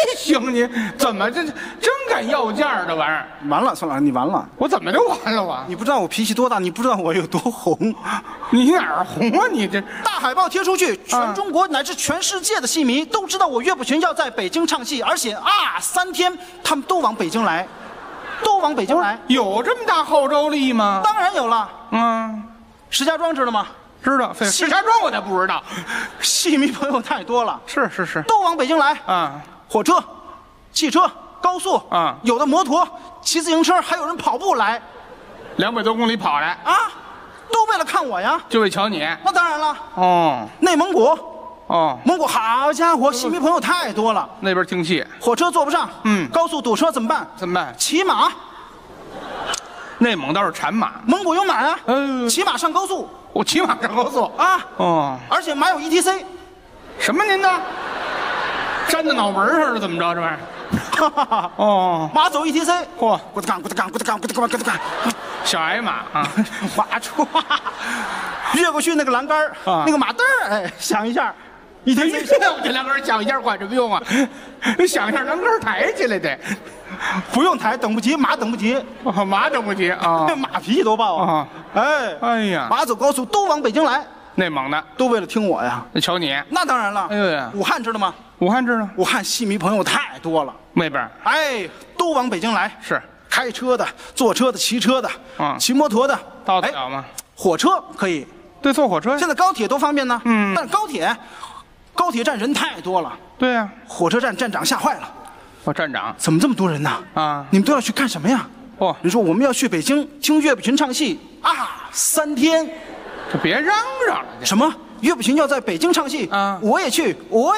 行，你怎么真敢要价这玩意儿？ 完了，宋老师，你完了。 我怎么就完了啊？ 你不知道我脾气多大，你不知道我有多红。 你哪儿红啊？你这大海报贴出去，全中国乃至全世界的戏迷都知道我岳不群要在北京唱戏，而且3天他们都往北京来，都往北京来。 有这么大号召力吗？ 当然有了。石家庄知道吗？ 知道。石家庄我才不知道。 戏迷朋友太多了。 是， 都往北京来啊！ 火车、汽车、高速啊， 有的摩托、骑自行车，还有人跑步来 ，200多公里跑来啊，都为了看我呀， 就为瞧你。 那当然了。内蒙古，蒙古好家伙，戏迷朋友太多了。 那边听戏， 火车坐不上，高速堵车怎么办？骑马。 内蒙倒是产马， 蒙古有马啊，骑马上高速。 我骑马上高速啊！而且马有 ETC。 什么您呢？粘在脑门上是怎么着？这玩意儿？ 马走 ETC。 嚯！ 咕哒杠， 小矮马啊， 哗唰，越过去那个栏杆那个马蹬儿，响一下。ETC， 我这栏杆响一下管什么用啊？响一下栏杆抬起来得。 不用抬，等不及，马等不及， 马等不及啊！ 马脾气多暴啊！ 哎呀， 马走高速都往北京来， 内蒙的都为了听我呀。 那瞧你， 那当然了。 哎呦呀， 武汉知道吗？ 武汉知道。 武汉戏迷朋友太多了， 那边都往北京来。 是开车的、坐车的、骑车的，骑摩托的， 到得了吗？ 火车可以， 对，坐火车。 现在高铁多方便呢。但高铁站人太多了。 对呀， 火车站站长吓坏了。 站长， 怎么这么多人呢？你们都要去干什么呀？人说我们要去北京听岳不群唱戏3天。 就别嚷嚷了。 什么？岳不群要在北京唱戏我也去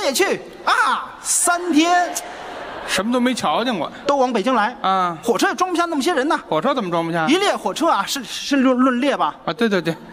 3天。 什么都没瞧见过， 都往北京来火车也装不下那么些人呢。 火车怎么装不下？ 一列火车是论列吧？ 对。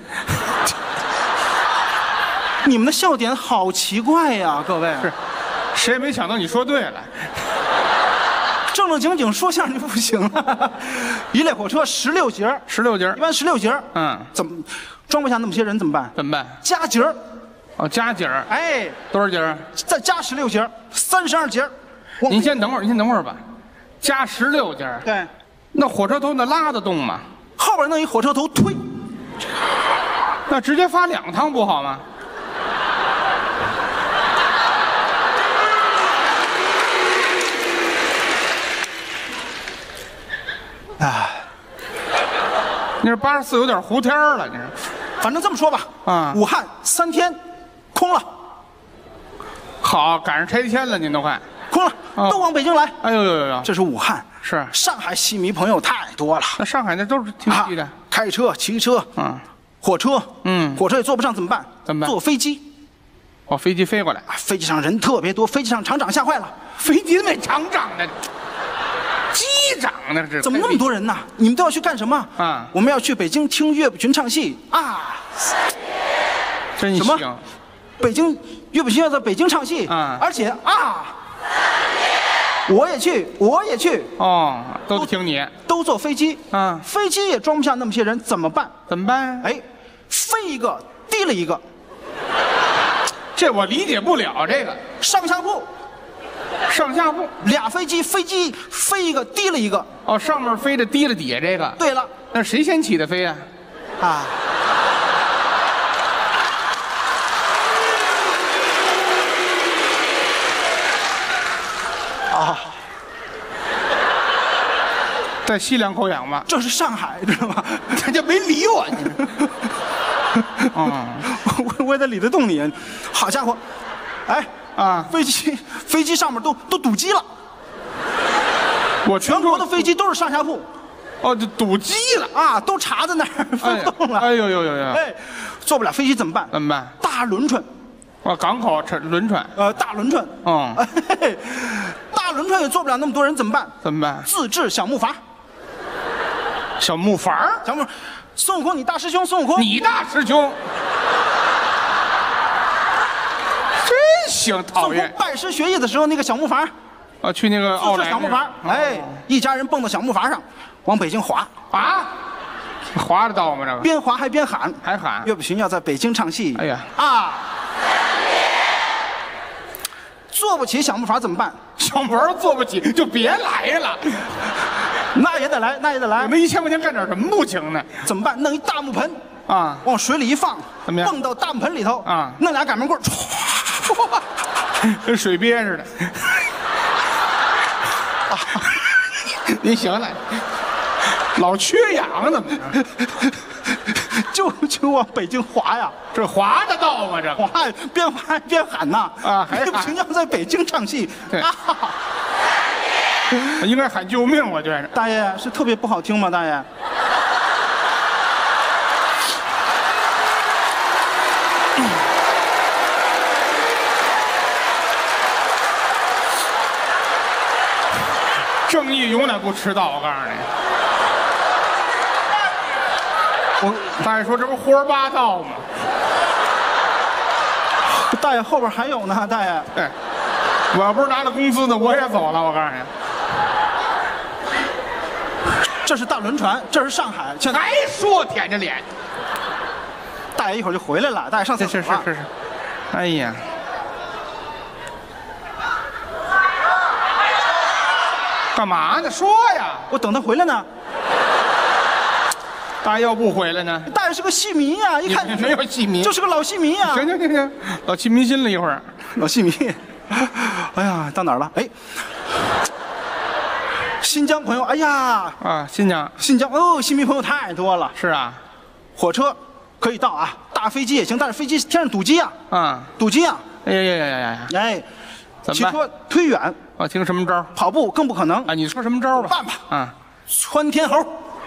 你们的笑点好奇怪呀，各位。 是，谁也没想到你说对了。 正经说相声就不行了。一列火车16节，16节，一般16节。怎么装不下那么些人怎么办？加节儿。 加节儿。多少节儿？ 再加16节，32节。 您先等会儿吧。加16节。 对。 那火车头那拉得动吗？ 后边弄一火车头推。 那直接发2趟不好吗？你这84有点胡天了，你这。 反正这么说吧，武汉3天空了。 好，赶上拆迁了，您都快空了，都往北京来。 哎呦， 这是武汉。 是上海戏迷朋友太多了。 那上海那都是听戏的， 开车、骑车，火车，火车也坐不上怎么办？坐飞机。 飞机飞过来， 飞机上人特别多，飞机上厂长吓坏了。 飞机没厂长的。机长那是怎么那么多人呢？你们都要去干什么？我们要去北京听岳不群唱戏真行！ 什么？北京岳不群要在北京唱戏而且我也去。 都得听你。 都坐飞机飞机也装不下那么些人，怎么办？飞一个提了一个。 这我理解不了这个上下铺。俩飞机飞一个提了一个。 上面飞的提了底下这个。 对了， 那谁先起的飞呀？再吸2口氧吧。 这是上海，知道吗？ 他就没理我。 我也得理得动你。好家伙，飞机上面都堵机了。全国的飞机都是上下铺。 就堵机了都插在那儿飞不动了。 哎呦， 坐不了飞机怎么办？大轮船。 港口轮船。 大轮船。大轮船也坐不了那么多人怎么办？自制小木筏。 小木筏？ 孙悟空，你大师兄孙悟空。 你大师兄。真行，讨厌。 孙悟空拜师学艺的时候，那个小木筏。 去那个奥莱小木筏。一家人蹦到小木筏上，往北京划。 划得到吗？这个边划还边喊，岳不群要在北京唱戏。 哎呀！ 坐不起想不法怎么办？ 小门坐不起就别来了。 那也得来，那也得来。 那1000块钱干点什么不行呢？ 怎么办？弄一大木盆啊， 往水里一放， 怎么样？ 蹦到大木盆里头啊， 弄俩擀面棍，唰， 跟水鳖似的。您行了，老缺氧怎么着？ 就往北京滑呀！ 这滑得到吗？这滑边滑边喊呐！ 啊，还喊平要在北京唱戏， 对，应该喊救命，我觉着。 大爷是特别不好听吗？大爷， 正义永远不迟到，我告诉你。大爷说这不胡说八道吗？ 大爷后边还有呢，大爷。 哎，我要不是拿了工资呢，我也走了。我告诉你， 这是大轮船，这是上海。 还说舔着脸。 大爷一会儿就回来了，大爷上厕所了。 是。哎呀，干嘛呢？说呀！ 我等他回来呢。 大爷要不回来呢？ 大爷是个戏迷呀，一看没有戏迷， 就是个老戏迷呀。 行，老气迷心了一会儿。 老戏迷，哎呀，到哪儿了？哎，新疆朋友，哎呀， 啊，新疆哦，戏迷朋友太多了。 是啊， 火车可以到啊，大飞机也行，但是飞机天上堵机啊，堵机啊。 哎呀， 哎， 怎么办？ 骑车忒远， 我听什么招？ 跑步更不可能啊！你说什么招吧？ 办吧， 啊， 窜天猴。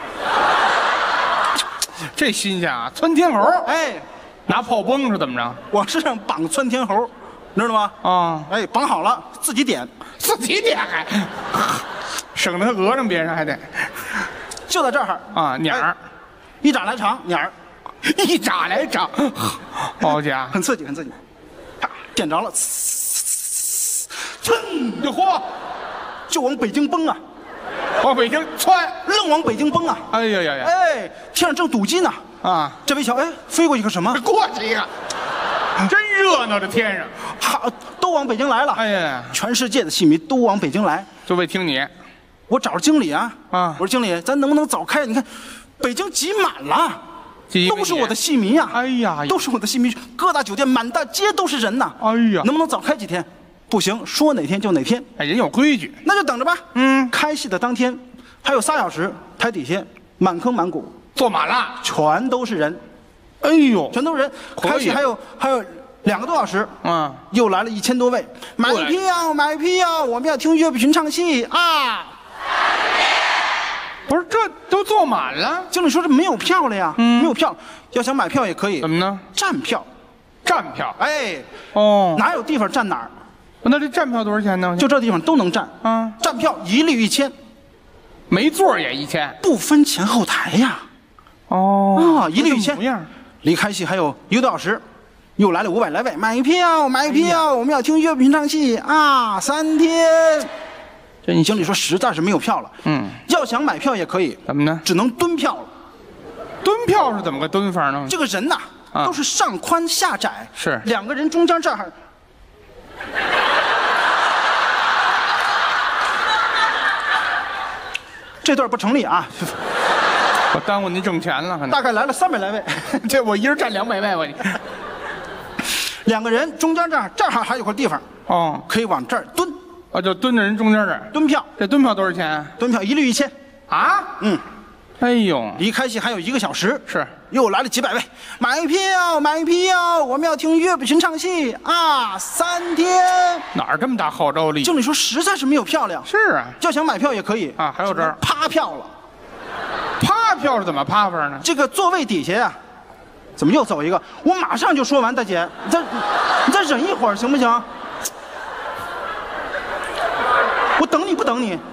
这新鲜啊！窜天猴， 哎， 拿炮崩是怎么着？ 往身上绑窜天猴，你知道吗？ 啊， 哎，绑好了自己点还，省得讹上别人还得。 就在这儿啊，鸟儿， 一拃来长，鸟儿， 一拃来长，好家伙， 很刺激，啪，点着了，噌， 就嚯， 就往北京崩啊！ 往北京窜， 愣往北京崩啊！ 哎呀， 哎，天上正堵机呢啊！ 这边一瞧，哎，飞过一个什么？ 过去一个，真热闹！这天上， 好，都往北京来了。 哎呀， 全世界的戏迷都往北京来， 就为听你。 我找着经理啊， 我说经理，咱能不能早开？你看，北京挤满了，都是我的戏迷啊！ 哎呀， 都是我的戏迷，各大酒店满大街都是人呐！ 哎呀， 能不能早开几天？不行，说哪天就哪天。 哎，人有规矩， 那就等着吧。开戏的当天还有3小时，台底下满坑满谷， 坐满了， 全都是人。 哎呦， 全都是人。开戏还有2个多小时，又来了1000多位，买票，我们要听岳不群唱戏啊！ 不是，这都坐满了。 经理说这没有票了呀，没有票，要想买票也可以。 怎么呢？ 站票。哎，哪有地方站哪儿？ 那这站票多少钱呢？ 就这地方都能站。站票一律1000，没座也1000，不分前后台呀。一律1000。离开戏还有1个多小时，又来了500来位，买票，我们要听岳不群唱戏啊！3天。这你经理说实在是没有票了。要想买票也可以， 怎么呢？ 只能蹲票了。 蹲票是怎么个蹲法呢？ 这个人呐，都是上宽下窄， 是 2个人中间这儿。这段不成立啊！ 我耽误您挣钱了， 大概来了300来位， 这我一人占200位，我 2个人中间这儿还有块地方可以往这儿蹲， 就蹲在人中间这儿蹲票。 这蹲票多少钱？ 蹲票一律1000 啊！哎呦， 离开戏还有1个小时， 是又来了几百位，买票，我们要听岳不群唱戏啊！3天。 哪儿这么大号召力？ 经理说实在是没有票了。 是啊， 要想买票也可以啊，还有这儿趴票了。 趴票是怎么趴法呢？ 这个座位底下呀，怎么又走一个？我马上就说完，大姐，你再忍一会儿行不行？我等你不等你？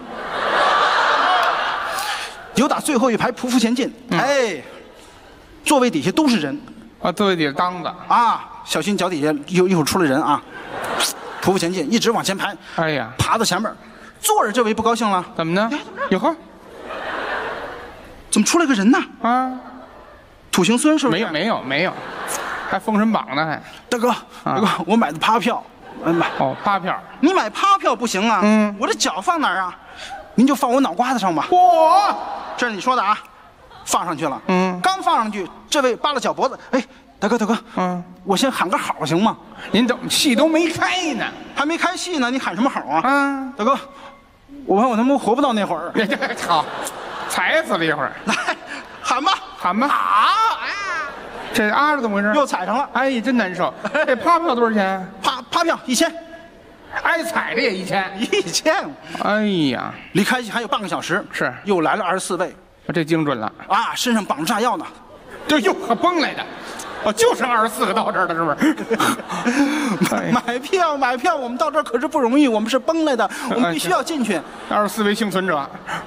有打最后一排匍匐前进，哎，座位底下都是人啊，座位底下当子啊，小心脚底下一会儿出来人啊！匍匐前进，一直往前排。 哎呀， 爬到前面，坐着这位不高兴了， 怎么呢？哟呵， 怎么出来个人呢？ 啊， 土行孙是不是？ 没有，还封神榜呢还。 大哥，我买的趴票， 买哦，趴票。 你买趴票不行啊。我这脚放哪儿啊？您就放我脑瓜子上吧。 嚯， 这是你说的啊，放上去了。刚放上去，这位扒拉脚脖子，哎，大哥，我先喊个好行吗？ 您等戏都没开呢， 还没开戏呢，你喊什么好啊？大哥，我怕我他妈活不到那会儿。 好，踩死了一会儿。 来，喊吧， 喊吧。 好， 这是怎么回事？ 又踩上了。 哎呀，真难受。这趴票多少钱？ 趴票1000。 挨踩着也1000，哎呀， 离开戏还有半个小时， 是又来了24位， 这精准了啊！身上绑着炸药呢， 这又可崩来的，就剩24个到这儿了，是不是？买票，我们到这儿可是不容易，我们是崩来的，我们必须要进去。 24位幸存者，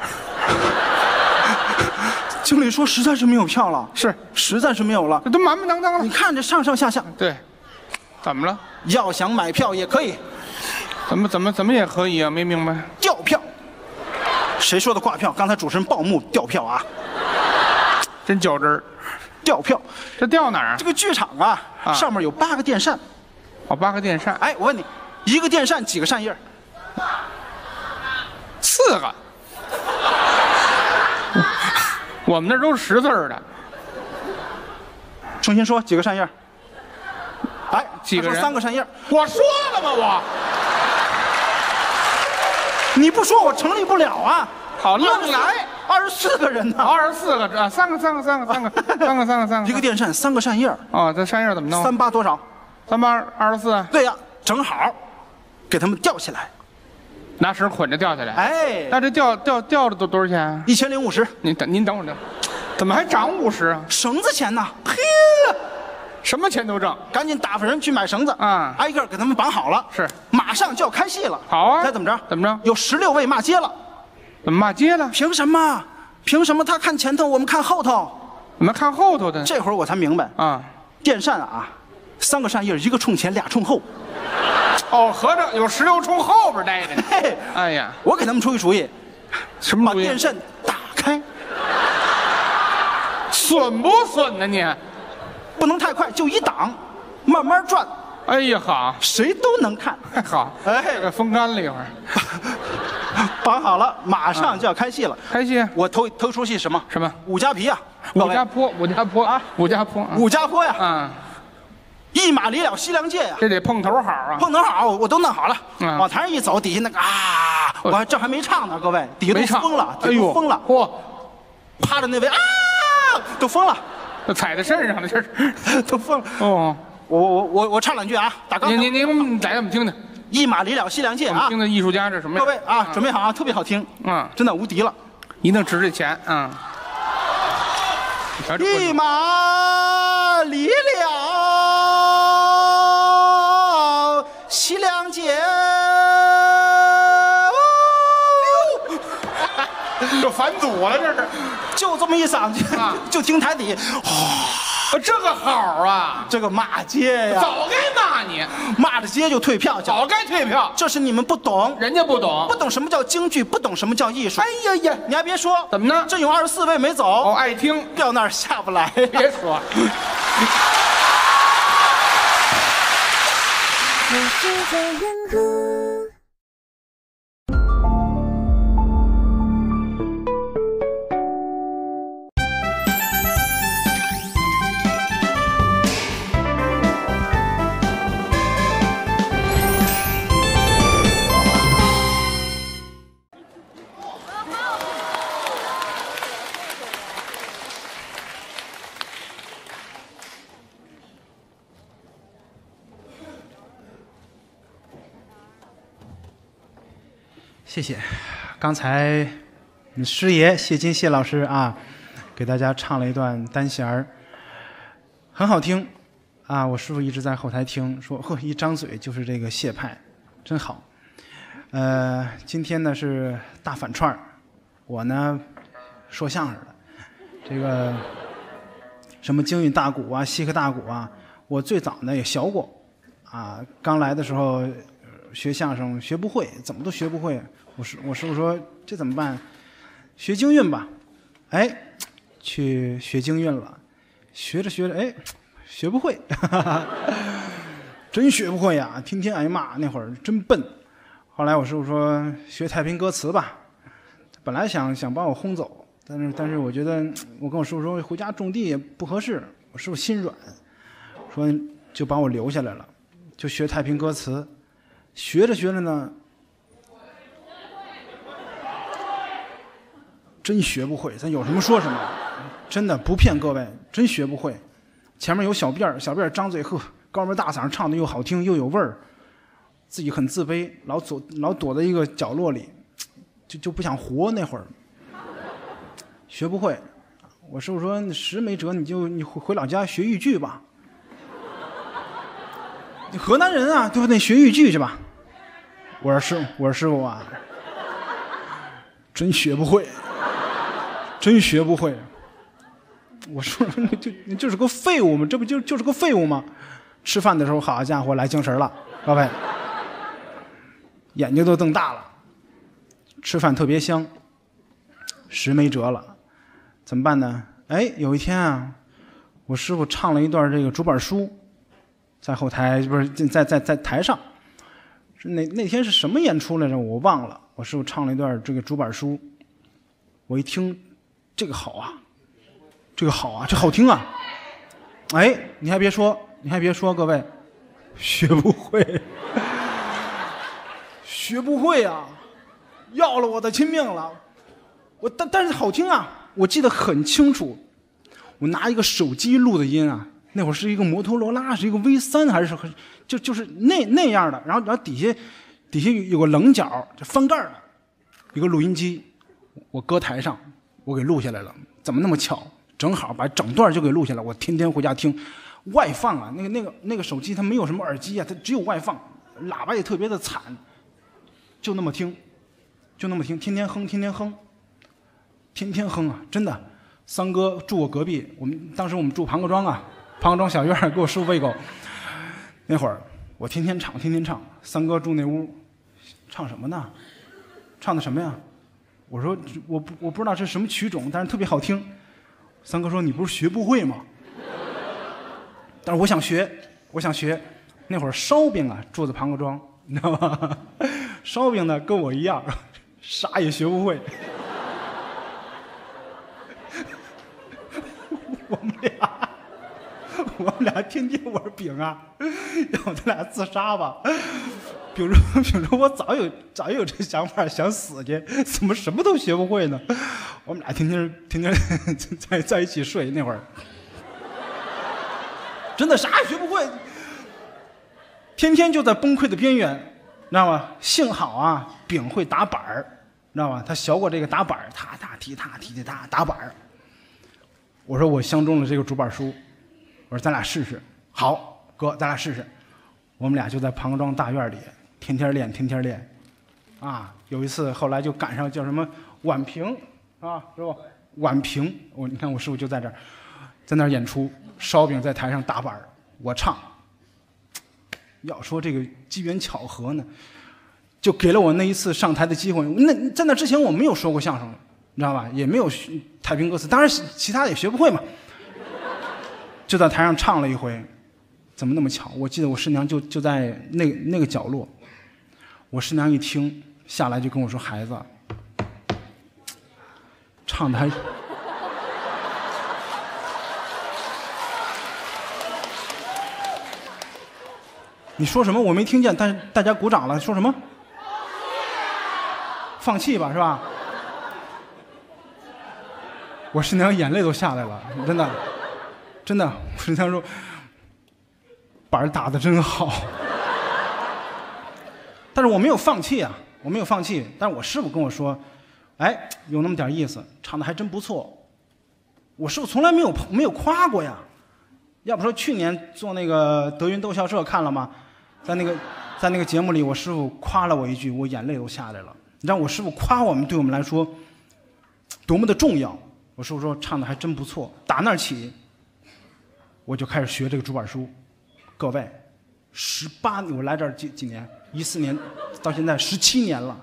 经理说实在是没有票了， 是， 实在是没有了， 这都满满当当了。 你看这上下， 对，怎么了？ 要想买票也可以。 怎么也可以啊？没明白。 调票，谁说的挂票？刚才主持人报幕调票啊， 真较真儿。 调票， 这调哪儿啊？ 这个剧场啊，上面有8个电扇。 哦，8个电扇。 哎，我问你，一个电扇几个扇叶 ？4个。我们那都是10字的。 重新说，几个扇叶？哎， 几个人 ？3个扇叶。 我说了吗？我， 你不说我成立不了啊！ 好，愣来 ，24个人呢 ，24个啊，3个， 一个电扇3个扇叶。 哦，这扇叶怎么弄 ？38多少 ？38 24。 对呀，正好，给他们吊起来， 拿绳捆着吊起来。 哎， 那这吊的都多少钱 ？1050。 您等会儿，怎么还涨50啊？ 绳子钱呢？嘿。 什么钱都挣， 赶紧打发人去买绳子啊！ 挨个给他们绑好了， 是， 马上就要开戏了。 好啊， 该怎么着？ 怎么着？ 有16位骂街了， 怎么骂街了？ 凭什么？凭什么他看前头，我们看后头？ 我们看后头的。 这会儿我才明白啊， 电扇啊，3个扇叶，一个冲前，俩冲后。 哦，合着有16冲后边待着呢。 嘿， 哎呀， 我给他们出一主意， 什么主意？ 把电扇打开。 损不损呢你？ 不能太快，就一档，慢慢转。 哎呀，好， 谁都能看。 好，哎，风干了一会儿， 绑好了，马上就要开戏了。 开戏， 我头出戏什么？ 什么？ 武家皮啊， 武家坡啊，武家坡呀， 啊，一马离了西凉界呀， 这得碰头好啊， 碰头好，我都弄好了，往台上一走，底下那个啊，我这还没唱呢，各位，底下都疯了， 哎呦， 疯了， 嚯， 趴着那位啊，都疯了。 踩在身上了，这是都疯了。 哦， 我唱两句啊，打刚。 您来，我们听听。 一马离了西凉界啊！ 听听艺术家这什么？ 各位啊，准备好啊，特别好听。真的无敌了， 一定值这钱啊！ 一马离了西凉界。 这反祖了，这是， 就这么一嗓子，就听台底， 这个好啊， 这个骂街呀， 早该骂你， 骂着街就退票， 早该退票， 这是你们不懂， 人家不懂， 不懂什么叫京剧，不懂什么叫艺术。 哎呀呀， 你还别说， 怎么呢？ 这有24位没走， 哦，爱听， 掉那儿下不来， 别说。 谢谢，刚才师爷谢金谢老师啊，给大家唱了一段单弦儿，很好听啊！我师傅一直在后台听，说呵，一张嘴就是这个谢派，真好。今天呢是大反串，我呢说相声的，这个什么京韵大鼓啊、西河大鼓啊，我最早呢也学过啊，刚来的时候学相声学不会，怎么都学不会。我师傅说这怎么办？学京韵吧。哎，去学京韵了，学着学着，哎，学不会。 真学不会呀，天天挨骂，那会儿真笨。后来我师傅说学太平歌词吧，本来想把我轰走，但是我觉得我跟我师傅说回家种地也不合适，我师傅心软，说就把我留下来了，就学太平歌词。学着呢，真学不会，咱有什么说什么，真的不骗各位，真学不会。前面有小辫儿张嘴呵，高门大嗓唱的又好听又有味儿。自己很自卑，老躲在一个角落里，就不想活。那会儿学不会，我师傅说实没辙，你回老家学豫剧吧。你河南人啊，对不对？学豫剧去吧。我说师傅啊，真学不会，真学不会。我说你就是个废物嘛，这不就是个废物吗？吃饭的时候，好家伙，来精神了，各位。眼睛都瞪大了，吃饭特别香，实没辙了，怎么办呢？哎，有一天啊，我师傅唱了一段这个竹板书，在后台不是在台上，那天是什么演出来着？我忘了。我师傅唱了一段这个竹板书，我一听，这个好啊，这好听啊！哎，你还别说，各位，学不会。学不会啊，要了我的亲命了。但是好听啊，我记得很清楚。我拿一个手机录的音啊，那会儿是一个摩托罗拉，是一个 V3还是就是那样的。然后底下有个棱角，就翻盖的一个录音机，我搁台上，我给录下来了。怎么那么巧？正好把整段就给录下来。我天天回家听，外放啊，那个手机它没有什么耳机啊，它只有外放，喇叭也特别的惨。就那么听，天天哼啊！真的，三哥住我隔壁，当时我们住庞各庄啊，庞各庄小院给我师傅喂狗。那会儿我天天唱，三哥住那屋，唱什么呢？唱的什么呀？我说我不知道这是什么曲种，但是特别好听。三哥说你不是学不会吗？但是我想学。那会儿烧饼啊，住在庞各庄，你知道吗？烧饼呢跟我一样，啥也学不会。我们俩天天玩饼啊，要不咱俩自杀吧？比如我早有这想法，想死去，怎么什么都学不会呢？我们俩天天在一起睡，那会儿真的啥也学不会，天天就在崩溃的边缘。知道吗？幸好啊，饼会打板儿，知道吗？他学过这个打板儿，踏踢打板儿。我说我相中了这个竹板书，我说咱俩试试。好，哥，咱俩试试。我们俩就在庞各庄大院里天天练。啊，有一次后来就赶上叫什么晚评啊，是吧？晚评，你看我师傅就在这儿，在那儿演出，烧饼在台上打板儿，我唱。要说这个机缘巧合呢，就给了我那一次上台的机会。在那之前我没有说过相声，你知道吧？也没有太平歌词，当然其他的也学不会嘛。就在台上唱了一回，怎么那么巧？我记得我师娘就在那个角落。我师娘一听下来就跟我说：“孩子，唱的还……”你说什么？我没听见，但是大家鼓掌了。说什么？放弃吧，是吧？我师娘眼泪都下来了，真的。我师娘说：“板儿打得真好。”但是我没有放弃啊，但是我师傅跟我说：“哎，有那么点意思，唱的还真不错。”我师傅从来没有夸过呀。要不说去年做那个德云逗笑社看了吗？在那个节目里，我师傅夸了我一句，我眼泪都下来了。你知道我师傅夸我们，对我们来说多么的重要。我师傅说唱的还真不错。打那儿起，我就开始学这个竹板书。各位，18年，我来这儿几年？14年到现在17年了。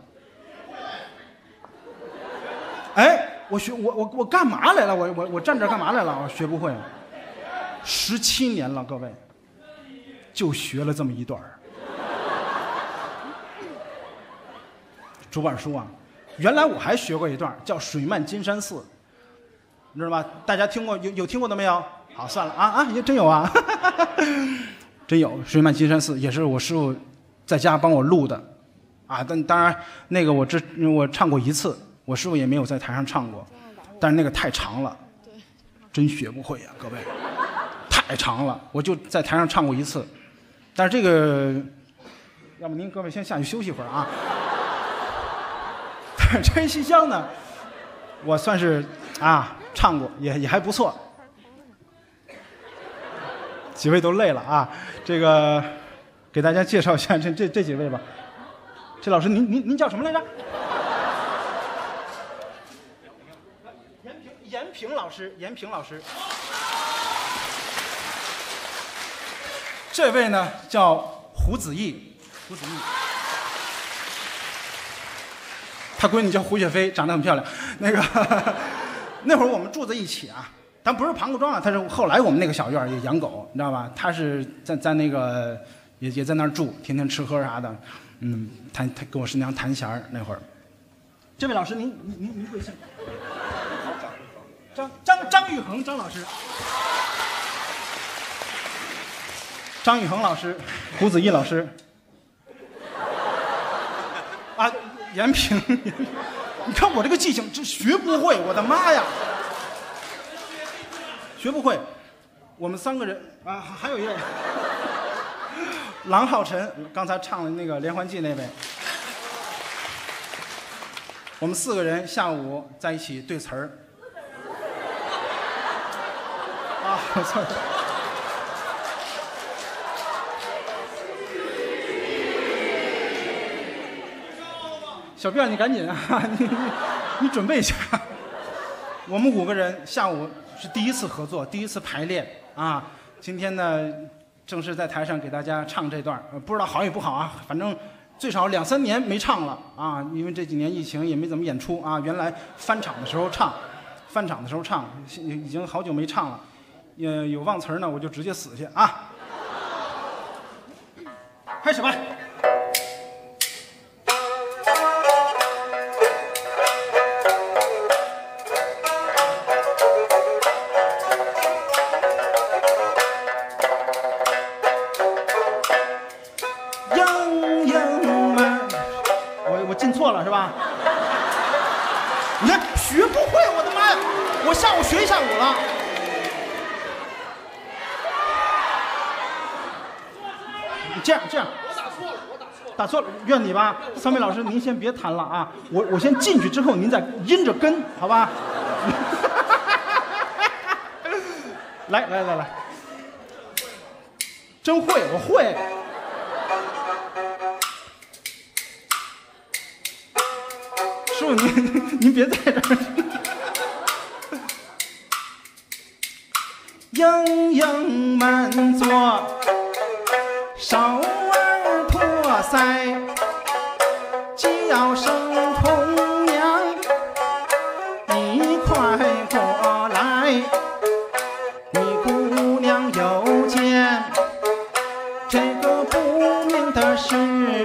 哎，我干嘛来了？我站这儿干嘛来了？我学不会。17年了，各位就学了这么一段竹板书啊。原来我还学过一段叫《水漫金山寺》，你知道吗？大家听过有听过的没有？好，算了啊，也真有啊，真有《水漫金山寺》，也是我师傅在家帮我录的啊。但当然那个我唱过一次，我师傅也没有在台上唱过，但是那个太长了，真学不会呀，各位，太长了，我就在台上唱过一次。但是这个，要不您各位先下去休息会儿啊。真西厢呢，我算是唱过，也还不错。几位都累了啊，这个给大家介绍一下这几位吧。这老师您叫什么来着？严平老师，严平老师。这位呢叫胡子毅，胡子毅。他闺女叫胡雪飞，长得很漂亮。那个那会儿我们住在一起啊，咱不是庞各庄啊，他是后来我们那个小院也养狗，你知道吧？他是在那个也在那儿住，天天吃喝啥的。他跟我师娘弹弦儿那会儿。这位老师，您贵姓？张玉恒，张老师。张玉恒老师，胡子毅老师。啊。严平，你看我这个记性，这学不会，我的妈呀，学不会。我们3个人啊，还有一位郎浩辰，刚才唱的那个连环计那位。我们4个人下午在一起对词儿。啊，错。小辫，你赶紧啊！你准备一下。我们5个人下午是第一次合作，第一次排练啊。今天呢，正式在台上给大家唱这段，不知道好与不好啊，反正最少2、3年没唱了啊，因为这几年疫情也没怎么演出啊。原来翻场的时候唱，已经好久没唱了。有忘词儿呢，我就直接死去啊！开始吧。是吧？你看学不会，我的妈呀！我下午学1下午了。这样，我打错了，怨你吧。3位老师，您先别弹了啊，我先进去之后，您再阴着跟，好吧？来，真会，我会。师傅，您别在这儿。莺莺满座，手儿托腮，叫声红娘，你快过来。你姑娘有件这个不明的事，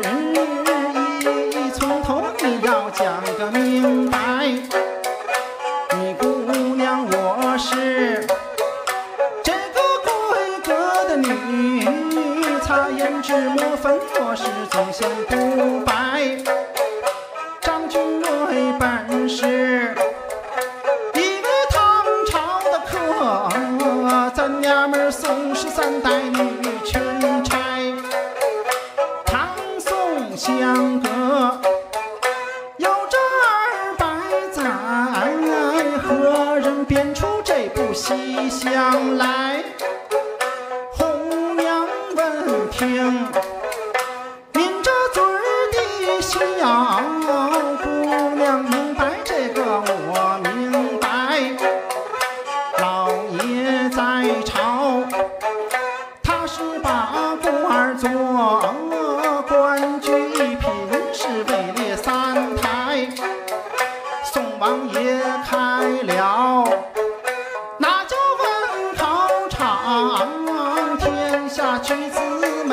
从头你要讲个明白。你姑娘我是这个贵格的女，擦胭脂抹粉我是总嫌不白。张君瑞本是一位唐朝的客，咱娘们宋13代女裙钗，唐宋相隔有这200载，何人编出这部戏相来？红娘闻听，抿着嘴儿的笑，姑娘明白这个我明白。老爷在朝，他是把官做，官居一品是位列3台。宋王爷开了那叫文考场，天下举子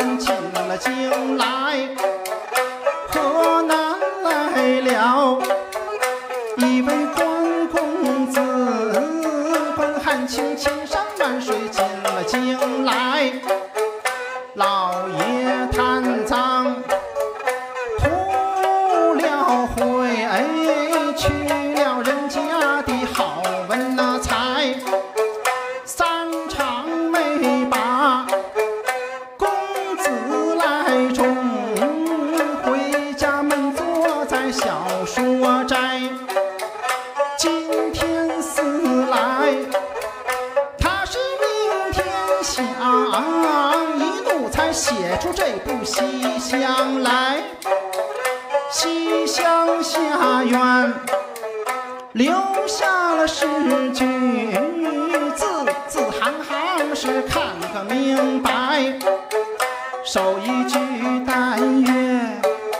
了京来，河南来了一位关公子，关汉卿千山万水进了京来，老爷贪赃图了贿，去了人家的好文财，三场没把公子来中，回家门坐在小说斋。今天死来，他是明天想，一怒才写出这部西厢来。西厢下院留下了诗句，字字行行是看个明白。首一句但愿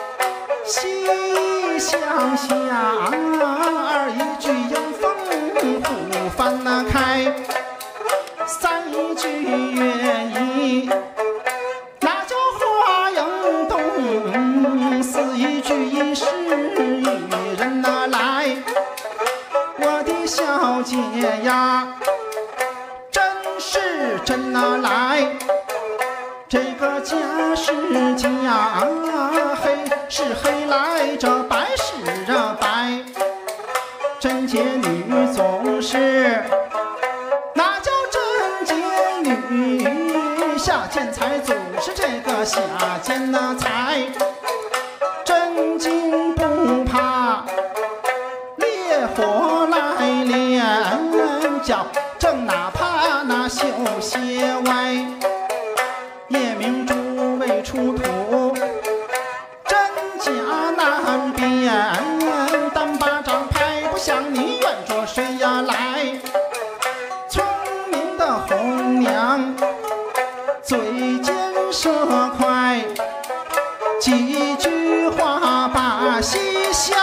西厢下，二一句迎风虎翻那开，三一句愿意那叫花影动，四一句一世与人那来。我的小姐呀，真是真拿来，这个假是假，黑是黑来着，白是白。贞洁女总是那叫贞洁女，下贱财总是这个下贱那财。真金不怕烈火来炼，叫正哪怕那绣鞋歪。夜明珠未出土，真假难辨，单巴掌拍不响，你怨着谁呀来？聪明的红娘嘴尖舌快，几句话把西厢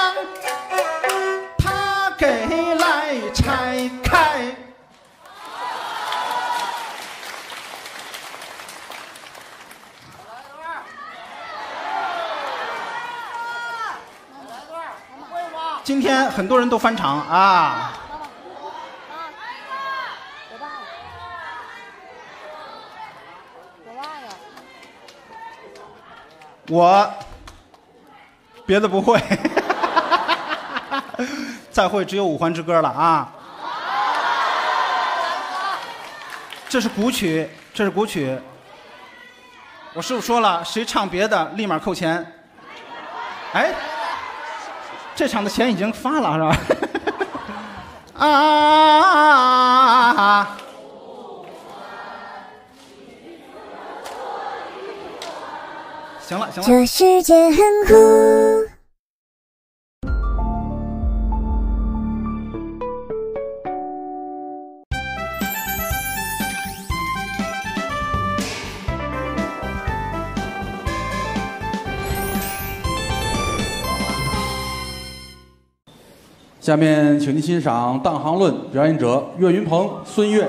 他给来拆开。今天很多人都翻场啊！我别的不会，再会只有五环之歌了啊！这是古曲，这是古曲。我师傅说了，谁唱别的立马扣钱。哎。这场的钱已经发了是吧？啊！行了行了。 这世界很酷。 下面，请您欣赏《当行论》，表演者岳云鹏、孙越。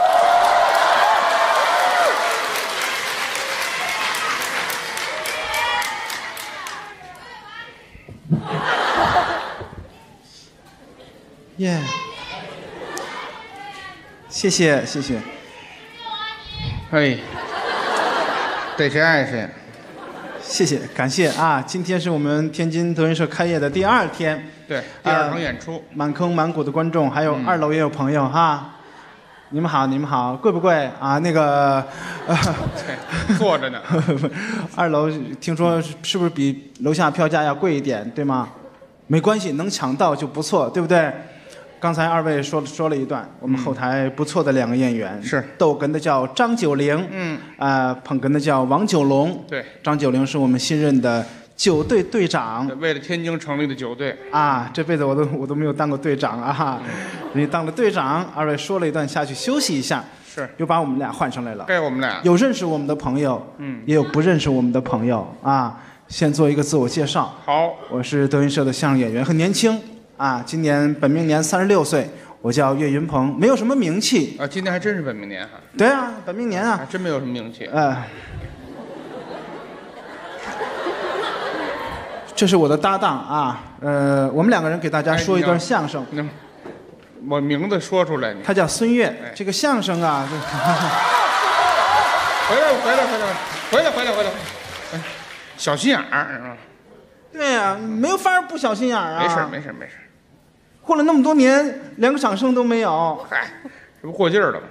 耶！谢谢谢谢。 哎，逮谁爱谁。 谢谢，感谢啊！今天是我们天津德云社开业的第2天， 对，第2场演出， 满坑满谷的观众，还有2楼也有朋友哈。你们好，你们好，贵不贵啊？那个， 对，坐着呢。 2楼听说是不是比楼下票价要贵一点，对吗？没关系，能抢到就不错，对不对？刚才2位说了一段，我们后台不错的2个演员， 是逗哏的叫张九龄，捧哏的叫王九龙。 对， 张九龄是我们新任的9队队长， 为了天津成立的9队啊，这辈子我都没有当过队长啊，你当了队长，2位说了一段下去休息一下， 是又把我们俩换上来了， 该我们俩有认识我们的朋友，也有不认识我们的朋友啊。先做一个自我介绍， 好， 我是德云社的相声演员，很年轻啊，今年本命年36岁。我叫岳云鹏，没有什么名气啊。今年还真是本命年哈。 对啊，本命年啊， 还真没有什么名气。 这是我的搭档啊，我们2个人给大家说一段相声。 我名字说出来， 他叫孙越。这个相声啊， 回来，小心眼儿。 对呀，没有法不小心眼儿啊。 没事。 混了那么多年，连个掌声都没有。 嗨，这不过劲儿了吗？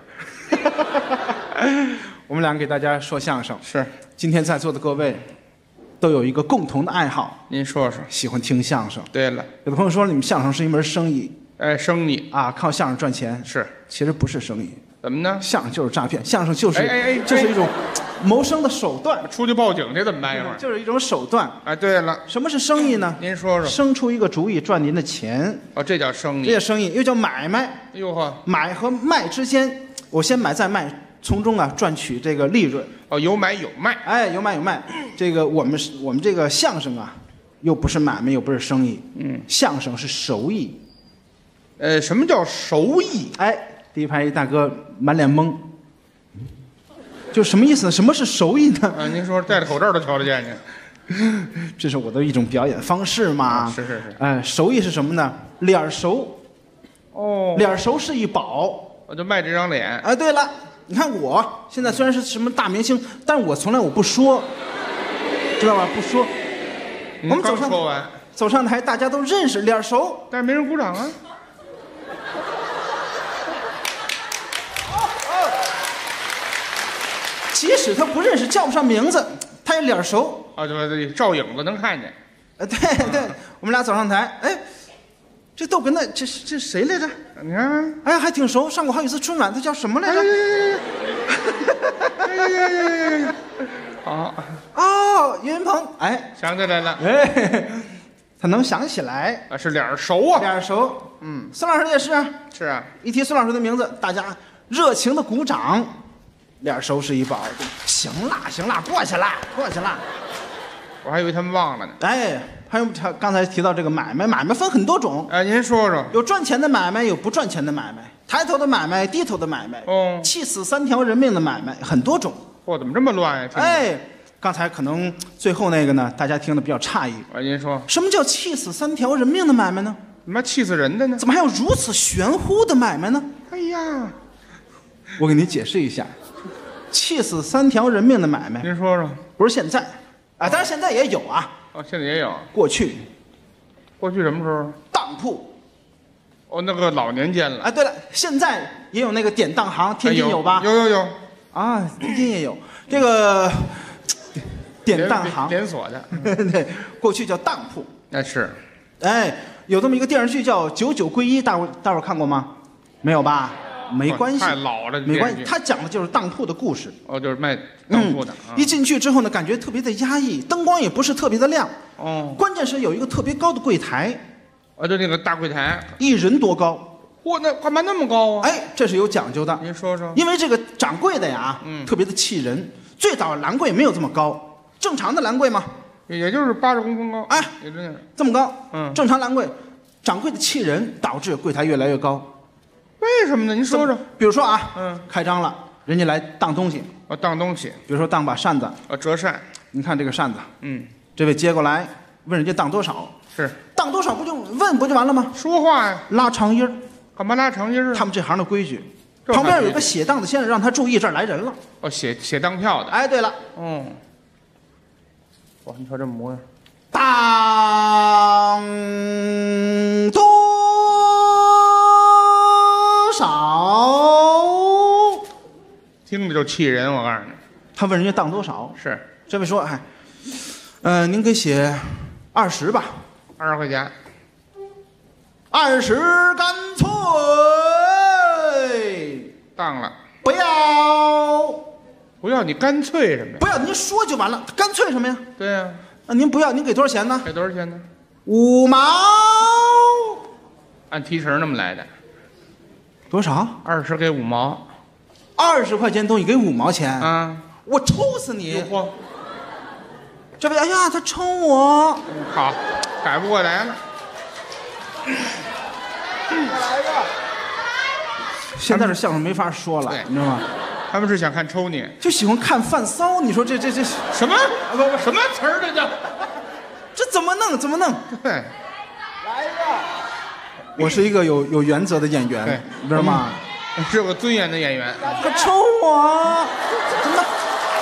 我们2个给大家说相声。 是， 今天在座的各位都有一个共同的爱好， 您说说。 喜欢听相声。 对了， 有的朋友说你们相声是一门生意。 生意啊，靠相声赚钱。 是， 其实不是生意。 怎么呢？ 相声就是诈骗，相声就是一种谋生的手段。 出去报警去怎么办？一会儿就是一种手段。 哎，对了， 什么是生意呢？ 您说说。 生出一个主意赚您的钱。 哦，这叫生意。 这叫生意，又叫买卖。 哟呵， 买和卖之间，我先买再卖，从中啊赚取这个利润。 哦，有买有卖。 哎，有买有卖。这个我们这个相声啊，又不是买卖，又不是生意。相声是手艺。 什么叫手艺？ 哎，第一排一大哥满脸懵，就什么意思呢？什么是手艺呢？ 您说戴着口罩都瞧得见去。 这是我的一种表演方式嘛。 是。 哎，手艺是什么呢？脸熟。 哦。 脸熟是一宝。 我就卖这张脸。 哎，对了，你看我现在虽然是什么大明星，但是我从来不说，知道吧？不说。我们走上台，大家都认识，脸熟， 但是没人鼓掌啊。 即使他不认识，叫不上名字，他也脸熟。 啊，对，照影子能看见。 对，我们俩走上台，哎，这逗哏的，这谁来着？ 你看， 哎，还挺熟，上过好几次春晚，他叫什么来着？哦，岳云鹏，哎， 想起来了， 哎，他能想起来啊，是脸熟啊， 脸熟，孙老师也是， 是啊， 一提孙老师的名字，大家热情的鼓掌。脸熟是一宝，行了，过去了。 我还以为他们忘了呢。 哎，还有他刚才提到这个买卖分很多种。 哎，您说说。 有赚钱的买卖，有不赚钱的买卖，抬头的买卖，低头的买卖，气死3条人命的买卖，很多种。 嚯，怎么这么乱呀？ 哎，刚才可能最后那个呢，大家听得比较诧异。 哎，您说。 什么叫气死3条人命的买卖呢？ 怎么气死人的呢？ 怎么还有如此玄乎的买卖呢？ 哎呀， 我给您解释一下。气死3条人命的买卖， 您说说。 不是现在，啊，当然现在也有啊。 哦，现在也有。 过去什么时候？ 当铺。 哦，那个老年间了。 哎，对了，现在也有那个典当行，天津有吧？ 有。 啊，天津也有这个典当行， 连锁的。 对，过去叫当铺。 那是。 哎，有这么一个电视剧叫《99归一》，大伙儿看过吗？没有吧？没关系， 太老了， 没关系。他讲的就是当铺的故事。 哦，就是卖当铺的。 一进去之后呢，感觉特别的压抑，灯光也不是特别的亮。 哦。 关键是有一个特别高的柜台。 就那个大柜台 ，1人多高。 嚯，那干嘛那么高啊？ 哎，这是有讲究的。 您说说。 因为这个掌柜的呀，特别的气人。最早栏柜没有这么高，正常的栏柜嘛， 也就是80公分高。 哎， 也这样。 这么高。正常栏柜，掌柜的气人，导致柜台越来越高。 为什么呢？您说说。 比如说啊，开张了，人家来当东西。 当东西。 比如说当把扇子。 折扇。 您看这个扇子。这位接过来，问人家当多少？ 是。 当多少不就完了吗？ 说话呀。 拉长音儿。 干嘛拉长音儿？ 他们这行的规矩。旁边有个写当的先生，让他注意，这儿来人了。 哦，写当票的。 哎，对了。 哇，你瞧这模样。 当多少？ 听着就气人，我告诉你。 他问人家当多少？ 是。 这位说，哎，您给写20吧。 20块钱。 20干脆。 当了。 不要。 不要你干脆什么呀？ 不要，您说就完了。干脆什么呀？ 对呀。 您不要，您给多少钱呢？ 给多少钱呢 ？5毛。 按提成那么来的。 多少 ？20给5毛。 20块钱东西给5毛钱啊！ 我抽死你！这位，哎呀，他抽我。 好，改不过来了。 再来一个。现在这相声没法说了，你知道吗？ 他们是想看抽你， 就喜欢看饭骚。你说这什么？不什么词儿？这叫这怎么弄？怎么弄？ 对， 来一个。 我是一个有原则的演员， 对， 你知道吗？ 是有个尊严的演员。 快抽我！怎么？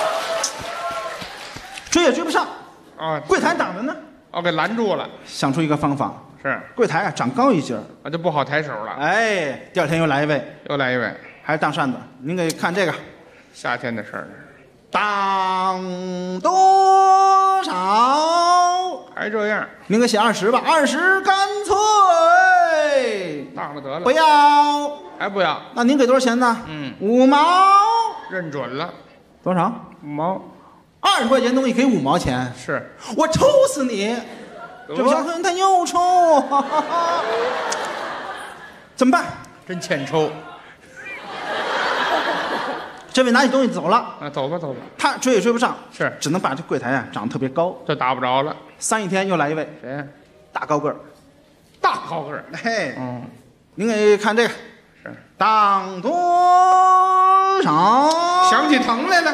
追也追不上。 啊， 柜台挡着呢。 哦，给拦住了。 想出一个方法， 是柜台啊长高一截儿， 啊，就不好抬手了。 哎，第二天又来一位， 又来一位， 还是当扇子。您给看这个， 夏天的事儿， 当多少？ 还这样， 您给写20吧，20干脆。 当了得了。 不要。 还不要？ 那您给多少钱呢？5毛。 认准了。 多少 5毛。 20块钱东西给5毛钱， 是我抽死你！这不行，他又抽，怎么办？ 真欠抽。 这位拿起东西走了， 啊，走吧走吧。 他追也追不上， 是只能把这柜台啊长得特别高， 这打不着了。 3一天又来一位， 谁呀？ 大高个儿， 大高个儿。 嘿， 嗯， 您给看这个， 是当多少？ 想起疼来了。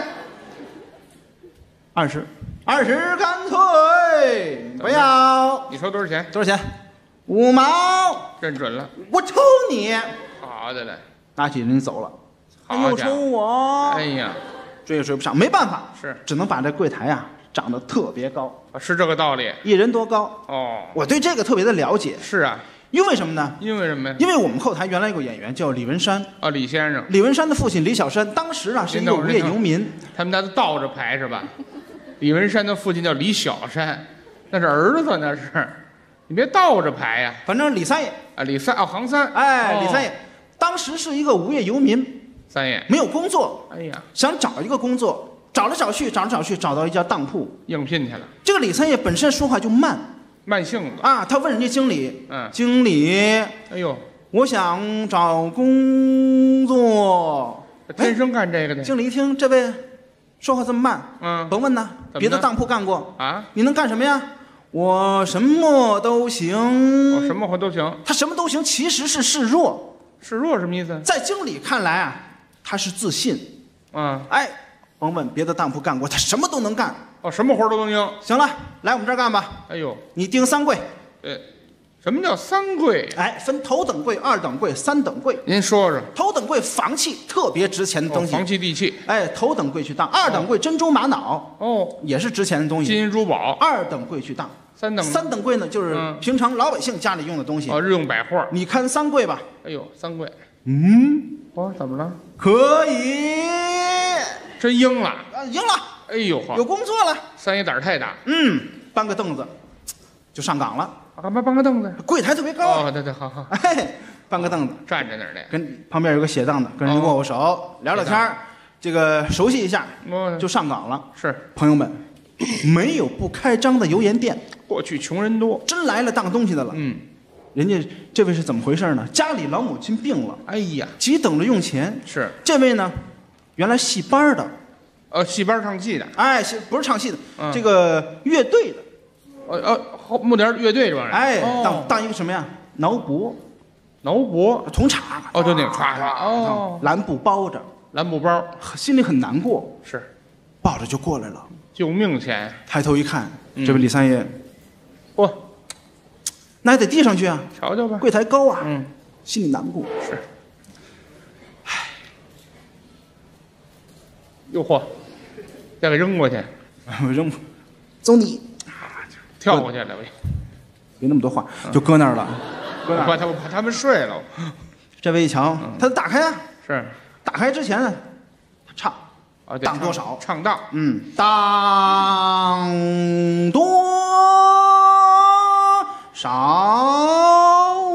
20干脆不要。 你说多少钱？ 多少钱？5毛。 认准了。 我抽你！ 好的嘞。 拿起人走了。 好又抽我！ 哎呀， 追也追不上，没办法， 是只能把这柜台啊长得特别高。 是这个道理。 一人多高？ 哦， 我对这个特别的了解。 是啊。 因为什么呢？ 因为什么呀？ 因为我们后台原来有个演员叫李文山。 啊，李先生。 李文山的父亲李小山，当时啊是一个无业游民。 他们家都倒着排是吧？李文山的父亲叫李小山，那是儿子，那是，你别倒着排呀。 反正李三爷啊，李三啊，杭三， 哎，李三爷，当时是一个无业游民， 三爷没有工作， 哎呀， 想找一个工作，找来找去，找来找去，找到一家当铺应聘去了。 这个李三爷本身说话就慢， 慢性子啊，他问人家经理，经理， 哎呦， 我想找工作， 天生干这个的。 经理一听这位。说话这么慢，甭问呐，别的当铺干过啊？ 你能干什么呀？我什么都行。 我什么活都行。 他什么都行，其实是示弱。 示弱什么意思？ 在经理看来啊，他是自信。哎，甭问别的当铺干过，他什么都能干。 哦，什么活都能应。 行了，来我们这儿干吧。 哎呦， 你盯3柜。 什么叫3柜？ 哎，分头等柜、2等柜、3等柜。 您说说。 头等柜房契，特别值钱的东西。 房契地契。 哎，头等柜去当。2等柜珍珠玛瑙。 哦， 也是值钱的东西。 金银珠宝。 2等柜去当。3等柜呢，就是平常老百姓家里用的东西。 哦，日用百货。 你看3柜吧。 哎呦，3柜。哦，怎么了？ 可以。 真应了。 应了。 哎呦， 有工作了。 三爷胆儿太大。 搬个凳子，就上岗了。 干嘛搬个凳子？ 柜台特别高。 哦，对对，好好。 哎，搬个凳子， 站在那儿的， 跟旁边有个写档的，跟人握握手，聊聊天这个熟悉一下，就上岗了。 是， 朋友们，没有不开张的油盐店。 过去穷人多， 真来了当东西的了。人家这位是怎么回事呢？家里老母亲病了， 哎呀， 急等着用钱。 是， 这位呢，原来戏班的， 戏班唱戏的。 哎，不是唱戏的，这个乐队的。 木点乐队这帮人， 哎，当一个什么呀？挠脖，铜镲。 哦，就那个歘歘，哦， 蓝布包着， 蓝布包， 心里很难过， 是， 抱着就过来了。 救命钱！ 抬头一看，这位李三爷， 嚯， 那还得递上去啊， 瞧瞧吧， 柜台高啊，心里难过。 是，唉，哟嚯，再给扔过去， 扔，走你。 跳过去了， 别那么多话，就搁那儿了。 搁那儿，怕他们睡了。 这位一瞧，他打开啊， 是打开之前呢，他唱，当多少？ 唱当， 当多少？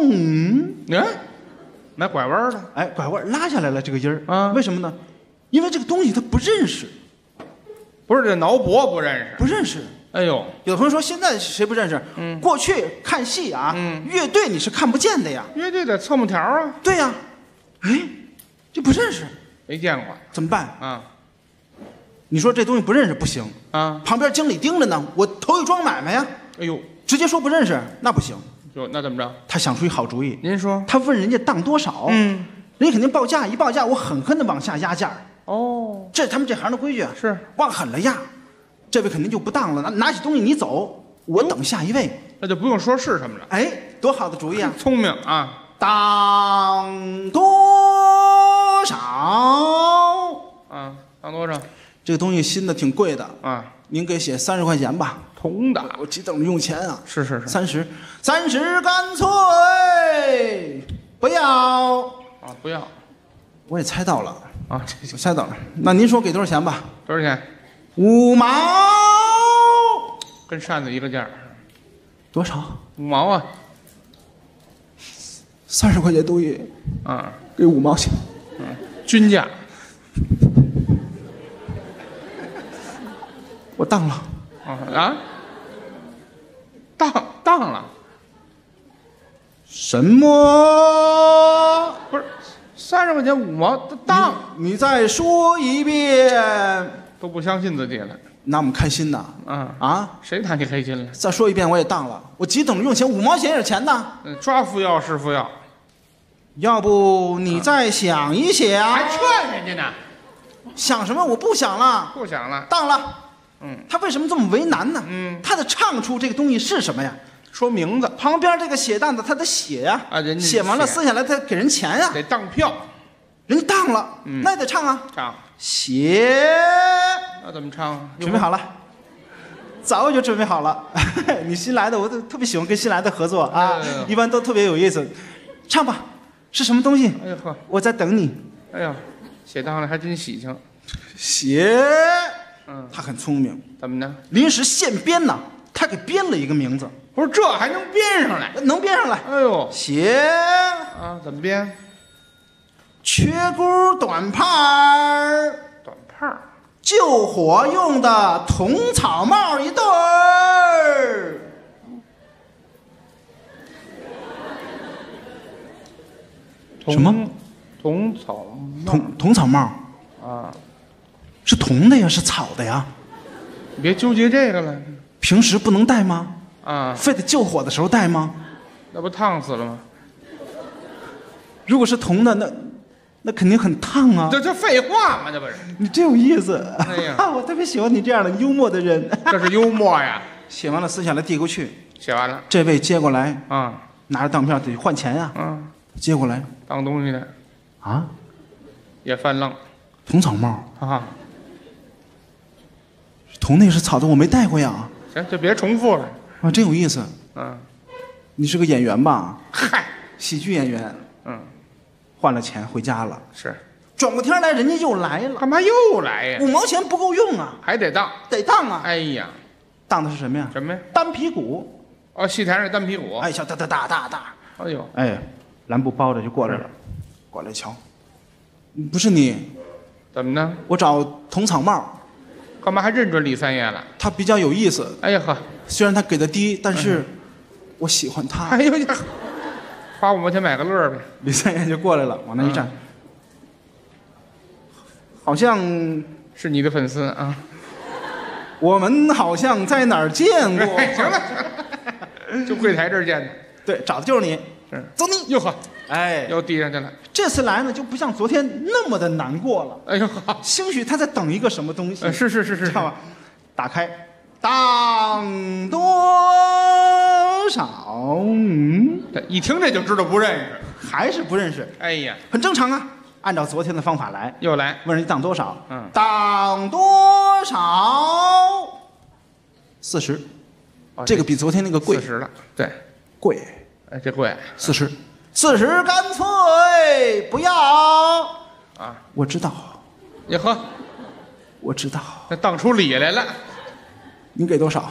买拐弯了。 哎，拐弯拉下来了这个音儿啊？为什么呢？因为这个东西他不认识。 不是这挠脖不认识， 不认识。 哎呦， 有朋友说现在谁不认识？过去看戏啊，乐队你是看不见的呀。 乐队得侧幕条啊。 对呀，哎，这不认识， 没见过， 怎么办啊？ 你说这东西不认识不行啊， 旁边经理盯着呢，我头一桩买卖呀。 哎呦， 直接说不认识那不行。 那怎么着？ 他想出一好主意。 您说？ 他问人家当多少？人家肯定报价，一报价我狠狠的往下压价。哦，这是他们这行的规矩啊， 是往狠了压。这位肯定就不当了，拿起东西你走， 我等下一位。 那就不用说是什么了。 哎，多好的主意啊！ 聪明啊！ 当多少？ 啊，当多少？ 这个东西新的挺贵的啊， 您给写30块钱吧。 铜的， 我急等着用钱啊！ 是 30，干脆不要啊，不要。 我也猜到了啊， 我猜到了。那您说给多少钱吧？ 多少钱 ？5毛。 跟扇子一个价。 多少 ？5毛啊。 30块钱东西啊， 给5毛钱。 均价。 我当了。 啊？当了。 什么？ 不是，30块钱5毛当。 你再说一遍。 都不相信自己了。 那我们开心呐。 谁拿你开心了？ 再说一遍，我也当了。我急等着用钱，5毛钱也是钱呐。 抓服药是服药。 要不你再想一想。 还劝人家呢。 想什么？我不想了。 不想了。 当了。他为什么这么为难呢？他得唱出这个东西是什么呀？ 说名字。 旁边这个写档子他得写呀。 人家写完了撕下来，他给人钱呀。 得当票。 人家当了，那也得唱啊。 唱。 写。 那怎么唱？ 准备好了。早就准备好了。你新来的，我都特别喜欢跟新来的合作啊，一般都特别有意思。唱吧，是什么东西？ 哎呀呵， 我在等你。 哎呀，写档了还真喜庆。 写。他很聪明。 怎么呢？ 临时现编呢，他给编了一个名字。 不是，这还能编上来？ 能编上来。 哎呦， 写啊，怎么编？ 缺箍短帕儿。 短帕儿。 救火用的铜草帽一对儿。什么？ 铜草帽。 铜草帽。 啊。 是铜的呀，是草的呀。 你别纠结这个了。 平时不能戴吗？ 啊。 非得救火的时候戴吗？ 那不烫死了吗？ 如果是铜的，那肯定很烫啊。 这废话嘛，这不是？ 你真有意思。 哎呀， 我特别喜欢你这样的幽默的人。 这是幽默呀。 写完了撕下来递过去。 写完了。 这位接过来啊， 拿着当票得换钱呀。接过来。 当东西的。 啊？ 也犯愣。 铜草帽啊。 铜那是草的，我没戴过呀。 行，就别重复了。 啊，真有意思。你是个演员吧？ 嗨， 喜剧演员。换了钱回家了。 是。 转过天来，人家又来了。 干嘛又来呀 ？5毛钱不够用啊。 还得当。 得当啊。 哎呀， 当的是什么呀？ 什么呀？ 单皮鼓。 哦，戏台上单皮鼓。 哎，小大。 哎呦， 哎，蓝布包着就过来了。过来瞧。不是你。 怎么呢？ 我找铜草帽。 干嘛还认准李三爷了？ 他比较有意思。 哎呀呵， 虽然他给的低，但是我喜欢他。 哎呦呀，花5毛钱买个乐呗。 李三爷就过来了，往那一站，好像是你的粉丝啊。 我们好像在哪儿见过。 行了，就柜台这儿见的。 对，找的就是你。 是， 走你。 哟呵， 哎， 又递上去了。 这次来呢，就不像昨天那么的难过了。 哎呦呵， 兴许他在等一个什么东西。 是， 知道吧？打开，当多少？ 一听这就知道不认识， 还是不认识。 哎呀， 很正常啊，按照昨天的方法来。 又来， 问人家当多少？当多少？40。这个比昨天那个贵。 40了，对， 贵。 哎，这贵。 40，干脆不要。 啊， 我知道。 呀呵， 我知道。 那当出理来了。 您给多少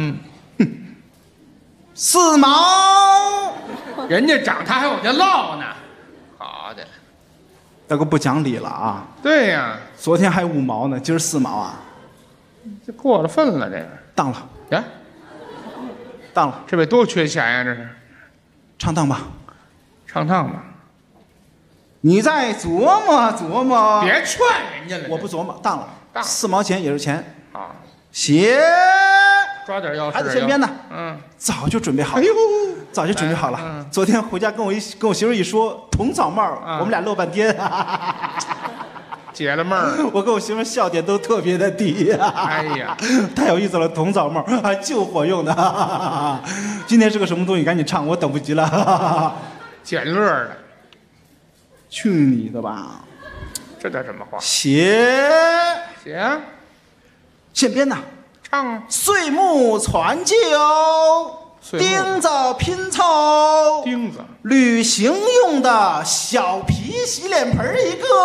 ？4毛。 人家涨，他还往下唠呢。好的， 大哥不讲理了啊！ 对呀， 昨天还5毛呢，今儿4毛啊！ 这过了分了，这个当了呀， 当了。 这位多缺钱呀，这是。 唱当吧， 唱当吧。 你再琢磨。 别劝人家了。 我不琢磨，当了。 当 4毛钱也是钱。 啊， 写。 抓点钥匙。 还得现编呢。早就准备好了。哎呦，早就准备好了。昨天回家跟我媳妇一说铜草帽，我们俩乐半天。 解了闷儿。 我跟我媳妇笑点都特别的低呀。 哎呀， 太有意思了，铜枣帽还救火用的。今天是个什么东西？赶紧唱，我等不及了。 捡乐的。 去你的吧！ 这叫什么话？ 写写， 现编呐。 唱啊！ 岁暮传旧，钉子拼凑， 钉子， 旅行用的小皮洗脸盆一个。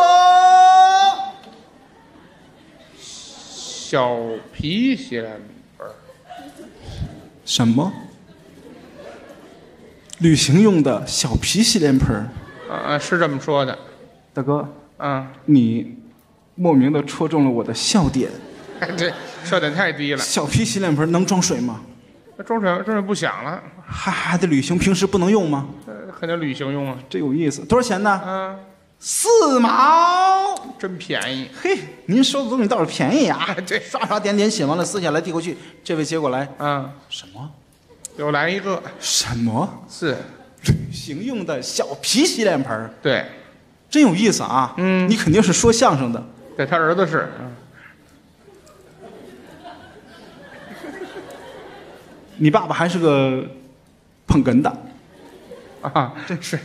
小皮洗脸盆。 什么？旅行用的小皮洗脸盆？ 是这么说的。 大哥， 你莫名的戳中了我的笑点。 对，笑点太低了。 小皮洗脸盆能装水吗？ 装水不响了。 还得旅行，平时不能用吗？ 肯定旅行用啊。 这有意思。多少钱呢？4毛。 真便宜。 嘿，您收的东西倒是便宜啊。 对， 刷刷点点写完了，撕下来递过去。这位接过来。什么？ 又来一个。 什么？ 是旅行用的小皮洗脸盆。 对， 真有意思啊。你肯定是说相声的。 对，他儿子是。 你爸爸还是个捧哏的真是，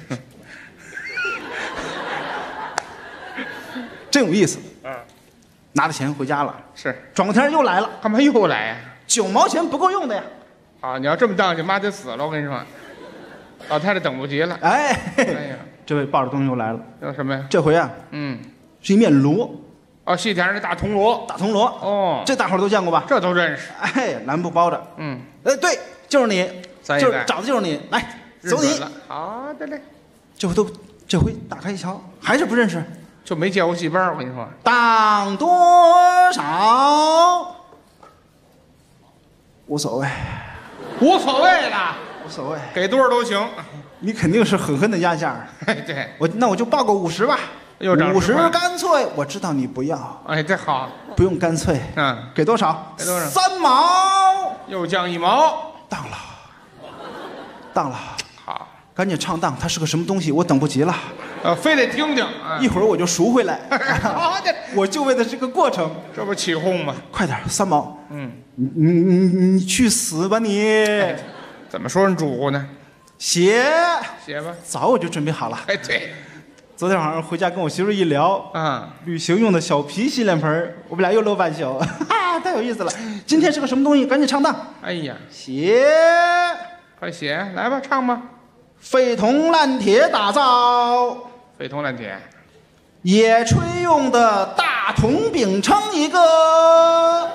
真有意思。拿着钱回家了。 是， 转过天又来了。 干嘛又来呀 ？9毛钱不够用的呀。 你要这么当去，妈得死了！我跟你说，老太太等不及了。 哎呀， 这位抱着东西又来了。 叫什么呀？ 这回啊，是一面锣。 戏台上那大铜锣。 大铜锣。这大伙儿都见过吧？ 这都认识。 哎，蓝布包着。对，就是你，找的就是你。来，走你。 好的嘞。 这回打开一瞧，还是不认识。 就没见过戏班，我跟你说。 当多少？无所谓。 无所谓的。 无所谓。 给多少都行。 你肯定是狠狠的压价。 对。 那我就报个50吧。 又涨 50干脆。我知道你不要。 哎，这好。 不用干脆。给多少？ 给多少 ？3毛。 又降1毛。 当了。 好。 赶紧唱当，它是个什么东西？我等不及了。 非得听听。 一会儿我就赎回来。 好的。 我就为的这个过程。 这不起哄吗？ 快点，3毛。你去死吧你！ 怎么说人主顾呢？ 写吧。 早我就准备好了。 哎，对。 昨天晚上回家跟我媳妇一聊，旅行用的小皮洗脸盆，我们俩又乐半宿，太有意思了。今天是个什么东西？赶紧唱当。 哎呀，快写，来吧，唱吧。 废铜烂铁打造。 废铜烂铁。 野炊用的大铜饼铛一个。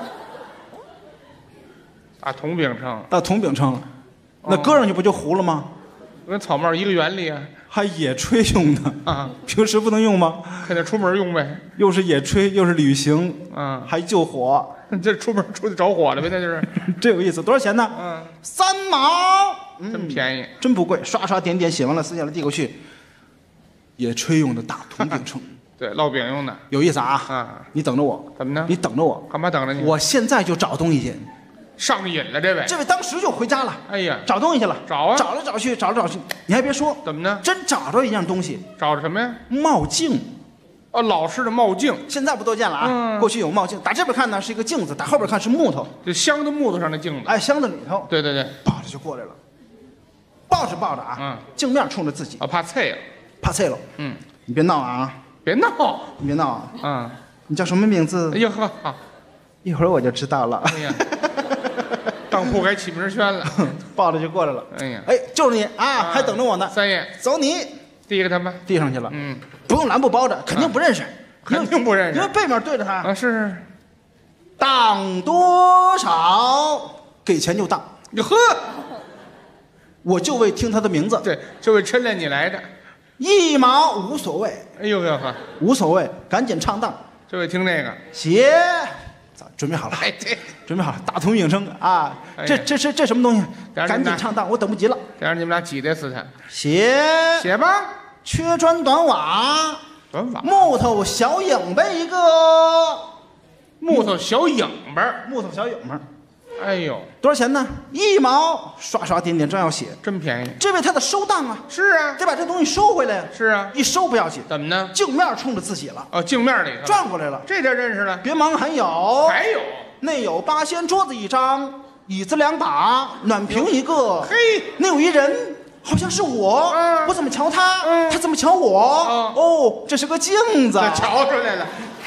大铜饼铛。 大铜饼铛，那搁上去不就糊了吗？ 跟草帽一个原理啊。 还野炊用的平时不能用吗？ 肯定出门用呗。 又是野炊，又是旅行，还救火。 这出门出去着火了呗，那就是。 真有意思，多少钱呢？3毛。 真便宜， 真不贵。刷刷点点写完了，撕下来递过去。野炊用的大铜饼铛。 对，烙饼用的。 有意思啊！你等着我。 怎么呢？ 你等着我。 干嘛等着你？ 我现在就找东西去。 上瘾了，这位。 这位当时就回家了。 哎呀， 找东西去了。 找啊！ 找来找去，找来找去。你还别说。 怎么呢？ 真找着一样东西。 找着什么呀？ 帽镜。 老式的帽镜。 现在不都见了啊？过去有帽镜，打这边看呢是一个镜子，打后边看是木头。 就镶在木头上的镜子。 哎，镶在里头。 对对对。 抱着就过来了。抱着抱着啊。镜面冲着自己。 怕碎了。 怕碎了。你别闹啊！ 别闹！ 你别闹啊！你叫什么名字？ 哎呀呵，好， 一会儿我就知道了。 哎呀，当铺该起名轩了。 抱着就过来了。 哎呀， 哎，就是你啊，还等着我呢。 3爷， 走你， 递给他吧。 递上去了。不用蓝布包着，肯定不认识。 肯定不认识， 因为背面对着他。 是。 当多少？给钱就当。 哟呵， 我就为听他的名字。 对，就为抻练你来的。 1毛无所谓。 哎呦哟呵， 无所谓，赶紧唱当。 就为听这个。 写，准备好了。 哎，对， 准备好了。大铜饼铛啊，这什么东西？赶紧唱当，我等不及了。 得让你们俩挤得死他。 写吧。 缺砖短瓦。 短瓦。 木头小影呗一个。 木头小影呗。 木头小影呗。 哎呦， 多少钱呢？1毛，刷刷点点照样写， 真便宜。 这位他得收档啊， 是啊， 得把这东西收回来。 是啊， 一收不要紧， 怎么呢？ 镜面冲着自己了。 哦，镜面里头转过来了， 这就认识了。 别忙，还有，内有8仙桌子1张，椅子2把，暖瓶1个。 嘿， 那有一人。好像是我，我怎么瞧他，他怎么瞧我？哦，这是个镜子， 瞧出来了，